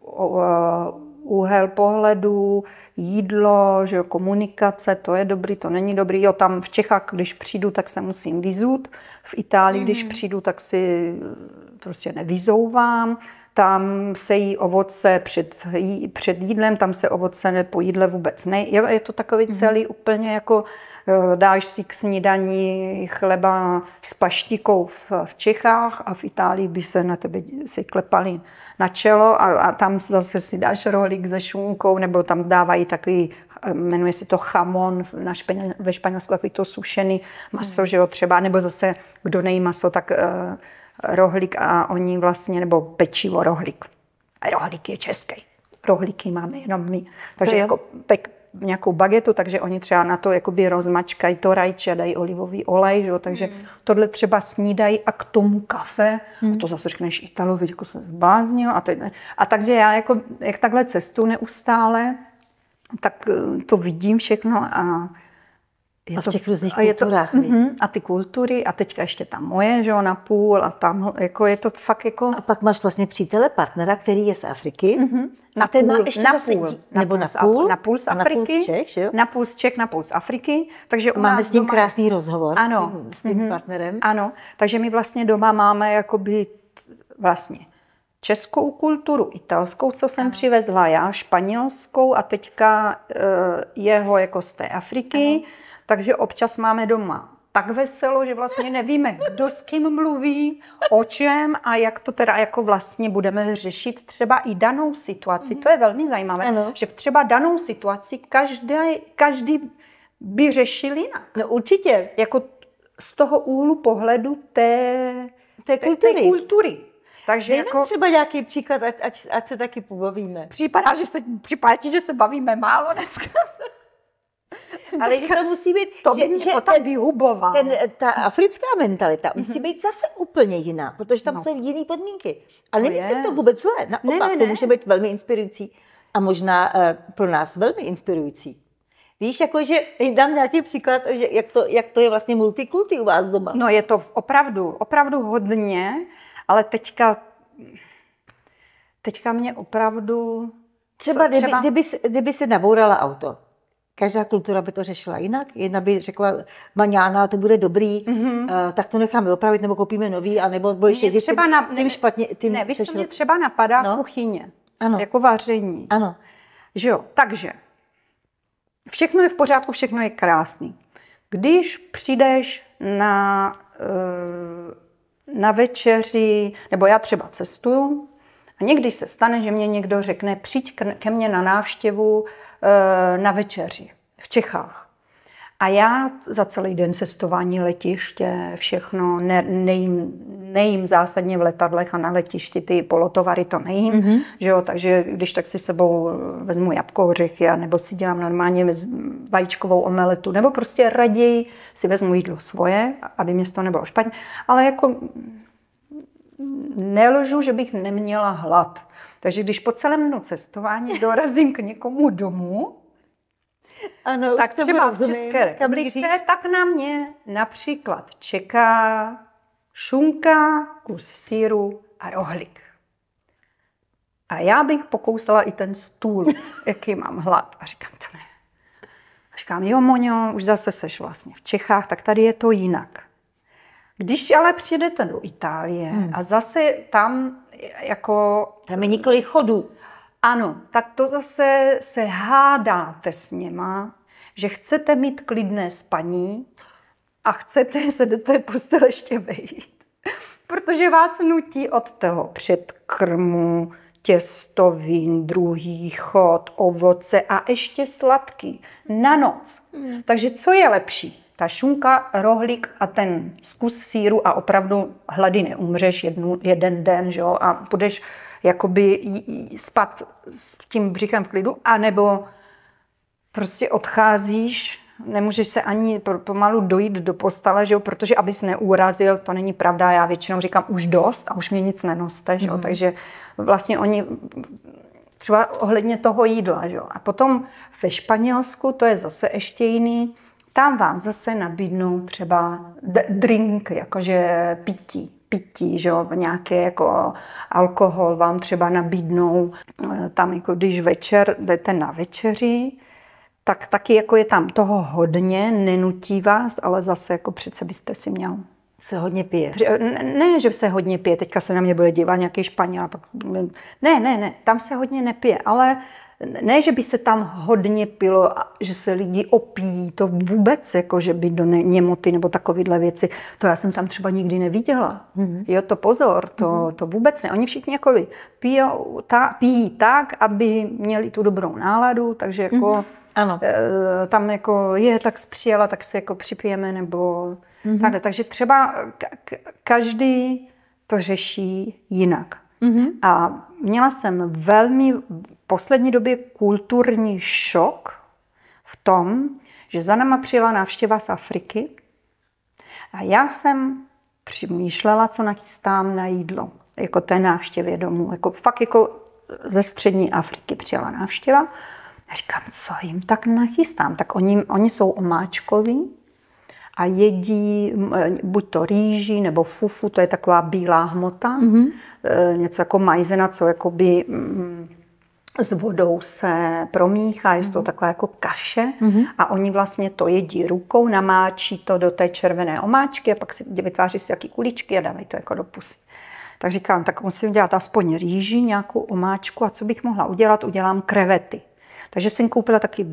[SPEAKER 2] úhel pohledu, jídlo, že jo, komunikace, to je dobrý, to není dobrý. Jo, tam v Čechách, když přijdu, tak se musím vyzut. V Itálii, když přijdu, tak si prostě nevyzouvám. Tam se jí ovoce před jídlem, tam se ovoce po jídle vůbec ne. Je to takový celý úplně jako dáš si k snídani chleba s paštikou v Čechách a v Itálii by se na tebe si klepali na čelo a tam zase si dáš rohlík se šunkou, nebo tam dávají takový, jmenuje se to chamon, ve Španělsku takový to sušený maso, že jo, třeba, nebo zase kdo nejí maso, tak rohlík a oni vlastně, nebo pečivo rohlík. A rohlík je český. Rohlíky máme jenom my. Takže jako nějakou bagetu, takže oni třeba na to jakoby rozmačkají to rajče a dají olivový olej, že? Takže tohle třeba snídají a k tomu kafe. A to zase řekneš Italovi, jako se zbláznil. A takže já jako, jak takhle cestu neustále, tak to vidím všechno a
[SPEAKER 1] v těch různých kulturách.
[SPEAKER 2] A ty kultury a teďka ještě ta moje, že jo, napůl a tam jako je to fakt jako...
[SPEAKER 1] A pak máš vlastně přítele, partnera, který je z Afriky. A ten má ještě zase... Nebo
[SPEAKER 2] napůl z Afriky. Napůl z Čech, napůl z Afriky. Takže
[SPEAKER 1] máme s ním krásný rozhovor s tím partnerem.
[SPEAKER 2] Ano, takže my vlastně doma máme jakoby vlastně českou kulturu, italskou, co jsem přivezla já, španělskou a teďka jeho jako z té Afriky. Ano. Takže občas máme doma tak veselo, že vlastně nevíme, kdo s kým mluví, o čem a jak to teda jako vlastně budeme řešit třeba i danou situaci. To je velmi zajímavé, že třeba danou situaci každý by řešil jinak.
[SPEAKER 1] No určitě.
[SPEAKER 2] Jako z toho úhlu pohledu té kultury. Takže jako...
[SPEAKER 1] třeba nějaký příklad, ať se taky pobavíme.
[SPEAKER 2] Připadá, že se bavíme málo dneska.
[SPEAKER 1] Ale to musí být,
[SPEAKER 2] to by mě potom vyhuboval.
[SPEAKER 1] Ta africká mentalita musí být zase úplně jiná, protože tam jsou jiné podmínky. Ale nemyslím to vůbec zlé. Naopak, to může být velmi inspirující a možná pro nás velmi inspirující. Víš, jakože dám nějaký příklad, že jak to je vlastně multikulty u vás doma.
[SPEAKER 2] No je to opravdu hodně, ale teďka mě opravdu...
[SPEAKER 1] Třeba kdyby se nabourala auto. Každá kultura by to řešila jinak. Jedna by řekla, maňána, to bude dobrý, tak to necháme opravit, nebo koupíme nový, anebo budeš jezdit tím špatně.
[SPEAKER 2] Víš, co mě třeba napadá kuchyně, jako vaření.
[SPEAKER 1] Ano.
[SPEAKER 2] Že jo, takže všechno je v pořádku, všechno je krásný. Když přijdeš na večeři, nebo já třeba cestuju, a někdy se stane, že mě někdo řekne, přijď ke mně na návštěvu na večeři v Čechách. A já za celý den cestování, letiště, všechno, nejím zásadně v letadlech a na letišti ty polotovary to nejím, že jo, takže když tak si sebou vezmu jabko, ořechy, nebo si dělám normálně vajíčkovou omeletu, nebo prostě raději si vezmu jídlo svoje, aby mě to nebylo špatně, ale jako nelžu, že bych neměla hlad. Takže když po celém dnu cestování dorazím k někomu domů,
[SPEAKER 1] ano,
[SPEAKER 2] tak třeba v České republice, tak na mě například čeká šunka, kus sýru a rohlík. A já bych pokousala i ten stůl, jaký mám hlad. A říkám, to ne. A říkám, jo, Moňo, už zase seš vlastně v Čechách, tak tady je to jinak. Když ale přijedete do Itálie a zase tam jako...
[SPEAKER 1] Tam je několik chodů.
[SPEAKER 2] Ano, tak to zase se hádáte s něma, že chcete mít klidné spaní a chcete se do té postele ještě vejít. Protože vás nutí od toho předkrmu, těstovin, druhý chod, ovoce a ještě sladký na noc. Takže co je lepší? Ta šunka, rohlík a ten zkus sýru a opravdu hlady neumřeš jeden den, že jo, a budeš jakoby spát s tím břichem v klidu, anebo prostě odcházíš, nemůžeš se ani pomalu dojít do postele, že jo, protože abys neurazil, to není pravda, já většinou říkám už dost a už mě nic nenoste, že jo, takže vlastně oni třeba ohledně toho jídla, že jo. A potom ve Španělsku, to je zase ještě jiný, tam vám zase nabídnou třeba drink, jakože pití, že jo, nějaké jako alkohol vám třeba nabídnou. Tam jako když večer jdete na večeři, tak taky jako je tam toho hodně, nenutí vás, ale zase jako přece byste si měl.
[SPEAKER 1] Se hodně pije.
[SPEAKER 2] Ne, že se hodně pije, teďka se na mě bude dívat nějaký Španěl. Ne, tam se hodně nepije, ale ne, že by se tam hodně pilo, že se lidi opíjí, to vůbec, jako že by do němoty nebo takovýhle věci, to já jsem tam třeba nikdy neviděla. Jo, to pozor, to vůbec ne. Oni všichni jako pijí tak, aby měli tu dobrou náladu, takže jako
[SPEAKER 1] ano.
[SPEAKER 2] Tam jako tak přijela, tak se jako připijeme, nebo takhle. Takže třeba každý to řeší jinak. A měla jsem velmi v poslední době kulturní šok v tom, že za náma přijela návštěva z Afriky a já jsem přemýšlela, co nachystám na jídlo, jako té návštěvě domů. Jako fakt jako ze střední Afriky přijela návštěva. A říkám, co jim tak nachystám? Tak oni jsou omáčkoví a jedí buď to rýži nebo fufu, to je taková bílá hmota, něco jako majzena, co jakoby s vodou se promíchá, je to taková jako kaše a oni vlastně to jedí rukou, namáčí to do té červené omáčky a pak si vytváří si taky kuličky a dávají to jako do pusy. Tak říkám, tak musím dělat aspoň rýži, nějakou omáčku a co bych mohla udělat? Udělám krevety. Takže jsem koupila taky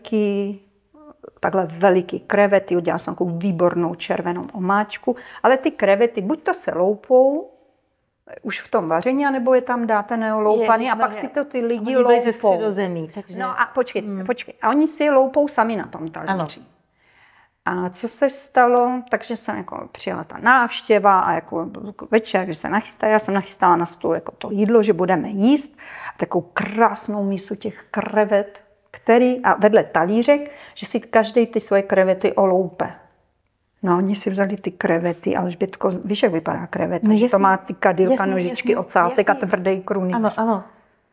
[SPEAKER 2] takhle veliký krevety, udělala jsem takovou výbornou červenou omáčku, ale ty krevety buď to se loupou už v tom vaření, nebo je tam dáte neoloupaný a pak si to ty lidi loupou.
[SPEAKER 1] Ze Středozemí. Takže...
[SPEAKER 2] No a počkej. A oni si je loupou sami na tom talíři. A co se stalo, takže jsem jako přijela ta návštěva a jako večer, když se nachystala, já jsem nachystala na stůl jako to jídlo, že budeme jíst, takovou krásnou mísu těch krevet, a vedle talířek, že si každý ty svoje krevety oloupe. No, oni si vzali ty krevety, Alžbětko, víš, jak vypadá kreveta? No, to má ty kadýlka, nožičky, ocásek a tvrdý krunýř.
[SPEAKER 1] Ano.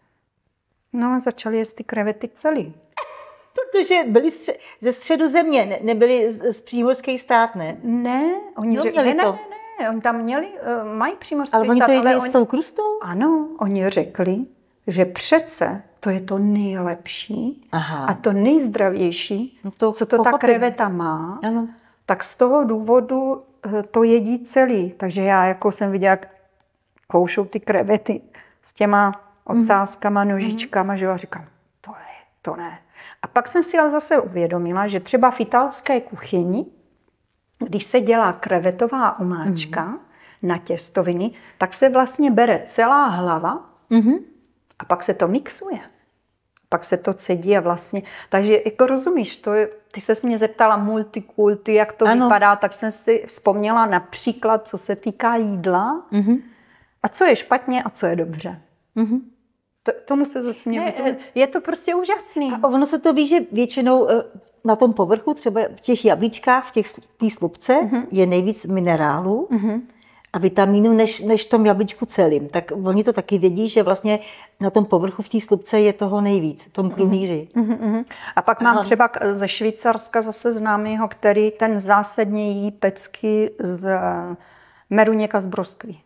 [SPEAKER 2] No a začali jíst ty krevety celý.
[SPEAKER 1] Protože byli ze středu země, nebyli z přímořských stát, ne?
[SPEAKER 2] Ne, oni řekli, ne, oni tam měli, mají přímořský stát.
[SPEAKER 1] Ale oni to jedli s tou krustou?
[SPEAKER 2] Ano, oni řekli, že přece to je to nejlepší a to nejzdravější, co to ta kreveta má,
[SPEAKER 1] ano.
[SPEAKER 2] Tak z toho důvodu to jedí celý. Takže já jako jsem viděla, jak koušou ty krevety s těma ocáskama, nožičkama, že jo, a říkám, to ne. A pak jsem si ale zase uvědomila, že třeba v italské kuchyni, když se dělá krevetová omáčka na těstoviny, tak se vlastně bere celá hlava a pak se to mixuje. Pak se to cedí a vlastně, takže jako rozumíš, ty ses mě zeptala multikulty, jak to vypadá, tak jsem si vzpomněla například, co se týká jídla a co je špatně a co je dobře. Tomu se zasmějeme. Je to prostě úžasný.
[SPEAKER 1] A ono se to ví, že většinou na tom povrchu, třeba v těch jablíčkách, v té slupce, je nejvíc minerálů a vitamínů než v tom jablíčku celým. Tak oni to taky vědí, že vlastně na tom povrchu v té slupce je toho nejvíc, v tom krunýři.
[SPEAKER 2] A pak mám třeba ze Švýcarska zase známýho, který ten zásadně jí pecky z meruněka z broskví.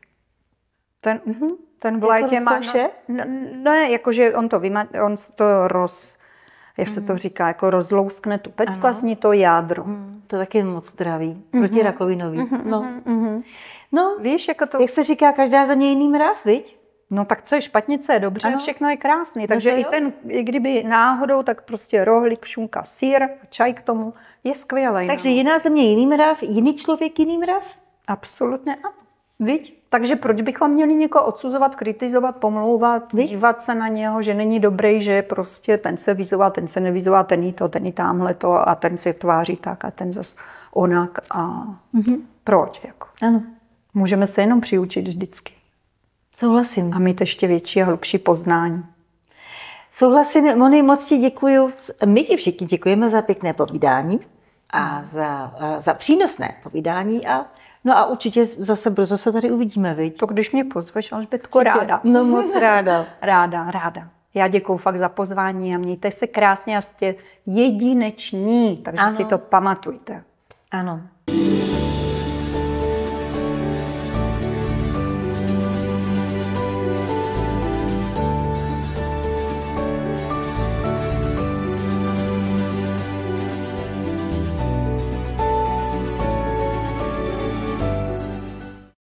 [SPEAKER 2] Ten v létě má... Ne, jakože on to jak se to říká, jako rozlouskne tu pecku, vlastně to jádro.
[SPEAKER 1] To taky je moc zdravý, protirakovinový. No,
[SPEAKER 2] víš, jako to...
[SPEAKER 1] Jak se říká, každá země jiný mrav, viď?
[SPEAKER 2] No tak co je špatně, co je dobře, všechno je krásný. Takže i kdyby náhodou, tak prostě rohlík, šunka, sýr, čaj k tomu je skvělý.
[SPEAKER 1] Takže jiná země jiný mrav, jiný člověk jiný mrav?
[SPEAKER 2] Absolutně ano.
[SPEAKER 1] Viď?
[SPEAKER 2] Takže proč bychom měli někoho odsuzovat, kritizovat, pomlouvat, dívat se na něho, že není dobrý, že prostě ten se vyzoval, ten se nevyzoval, ten jí tamhle to a ten se tváří tak a ten zas onak. A proč? Jako?
[SPEAKER 1] Ano.
[SPEAKER 2] Můžeme se jenom přiučit vždycky.
[SPEAKER 1] Souhlasím.
[SPEAKER 2] A mít ještě větší a hlubší poznání.
[SPEAKER 1] Souhlasím, Moni, moc ti děkuju. My ti všichni děkujeme za pěkné povídání a za přínosné povídání. No a určitě zase brzo se tady uvidíme, viď?
[SPEAKER 2] To když mě pozveš, Alžbětko, ráda.
[SPEAKER 1] No moc ráda.
[SPEAKER 2] Ráda. Já děkuju fakt za pozvání a mějte se krásně a jste jedineční, takže si to pamatujte.
[SPEAKER 1] Ano.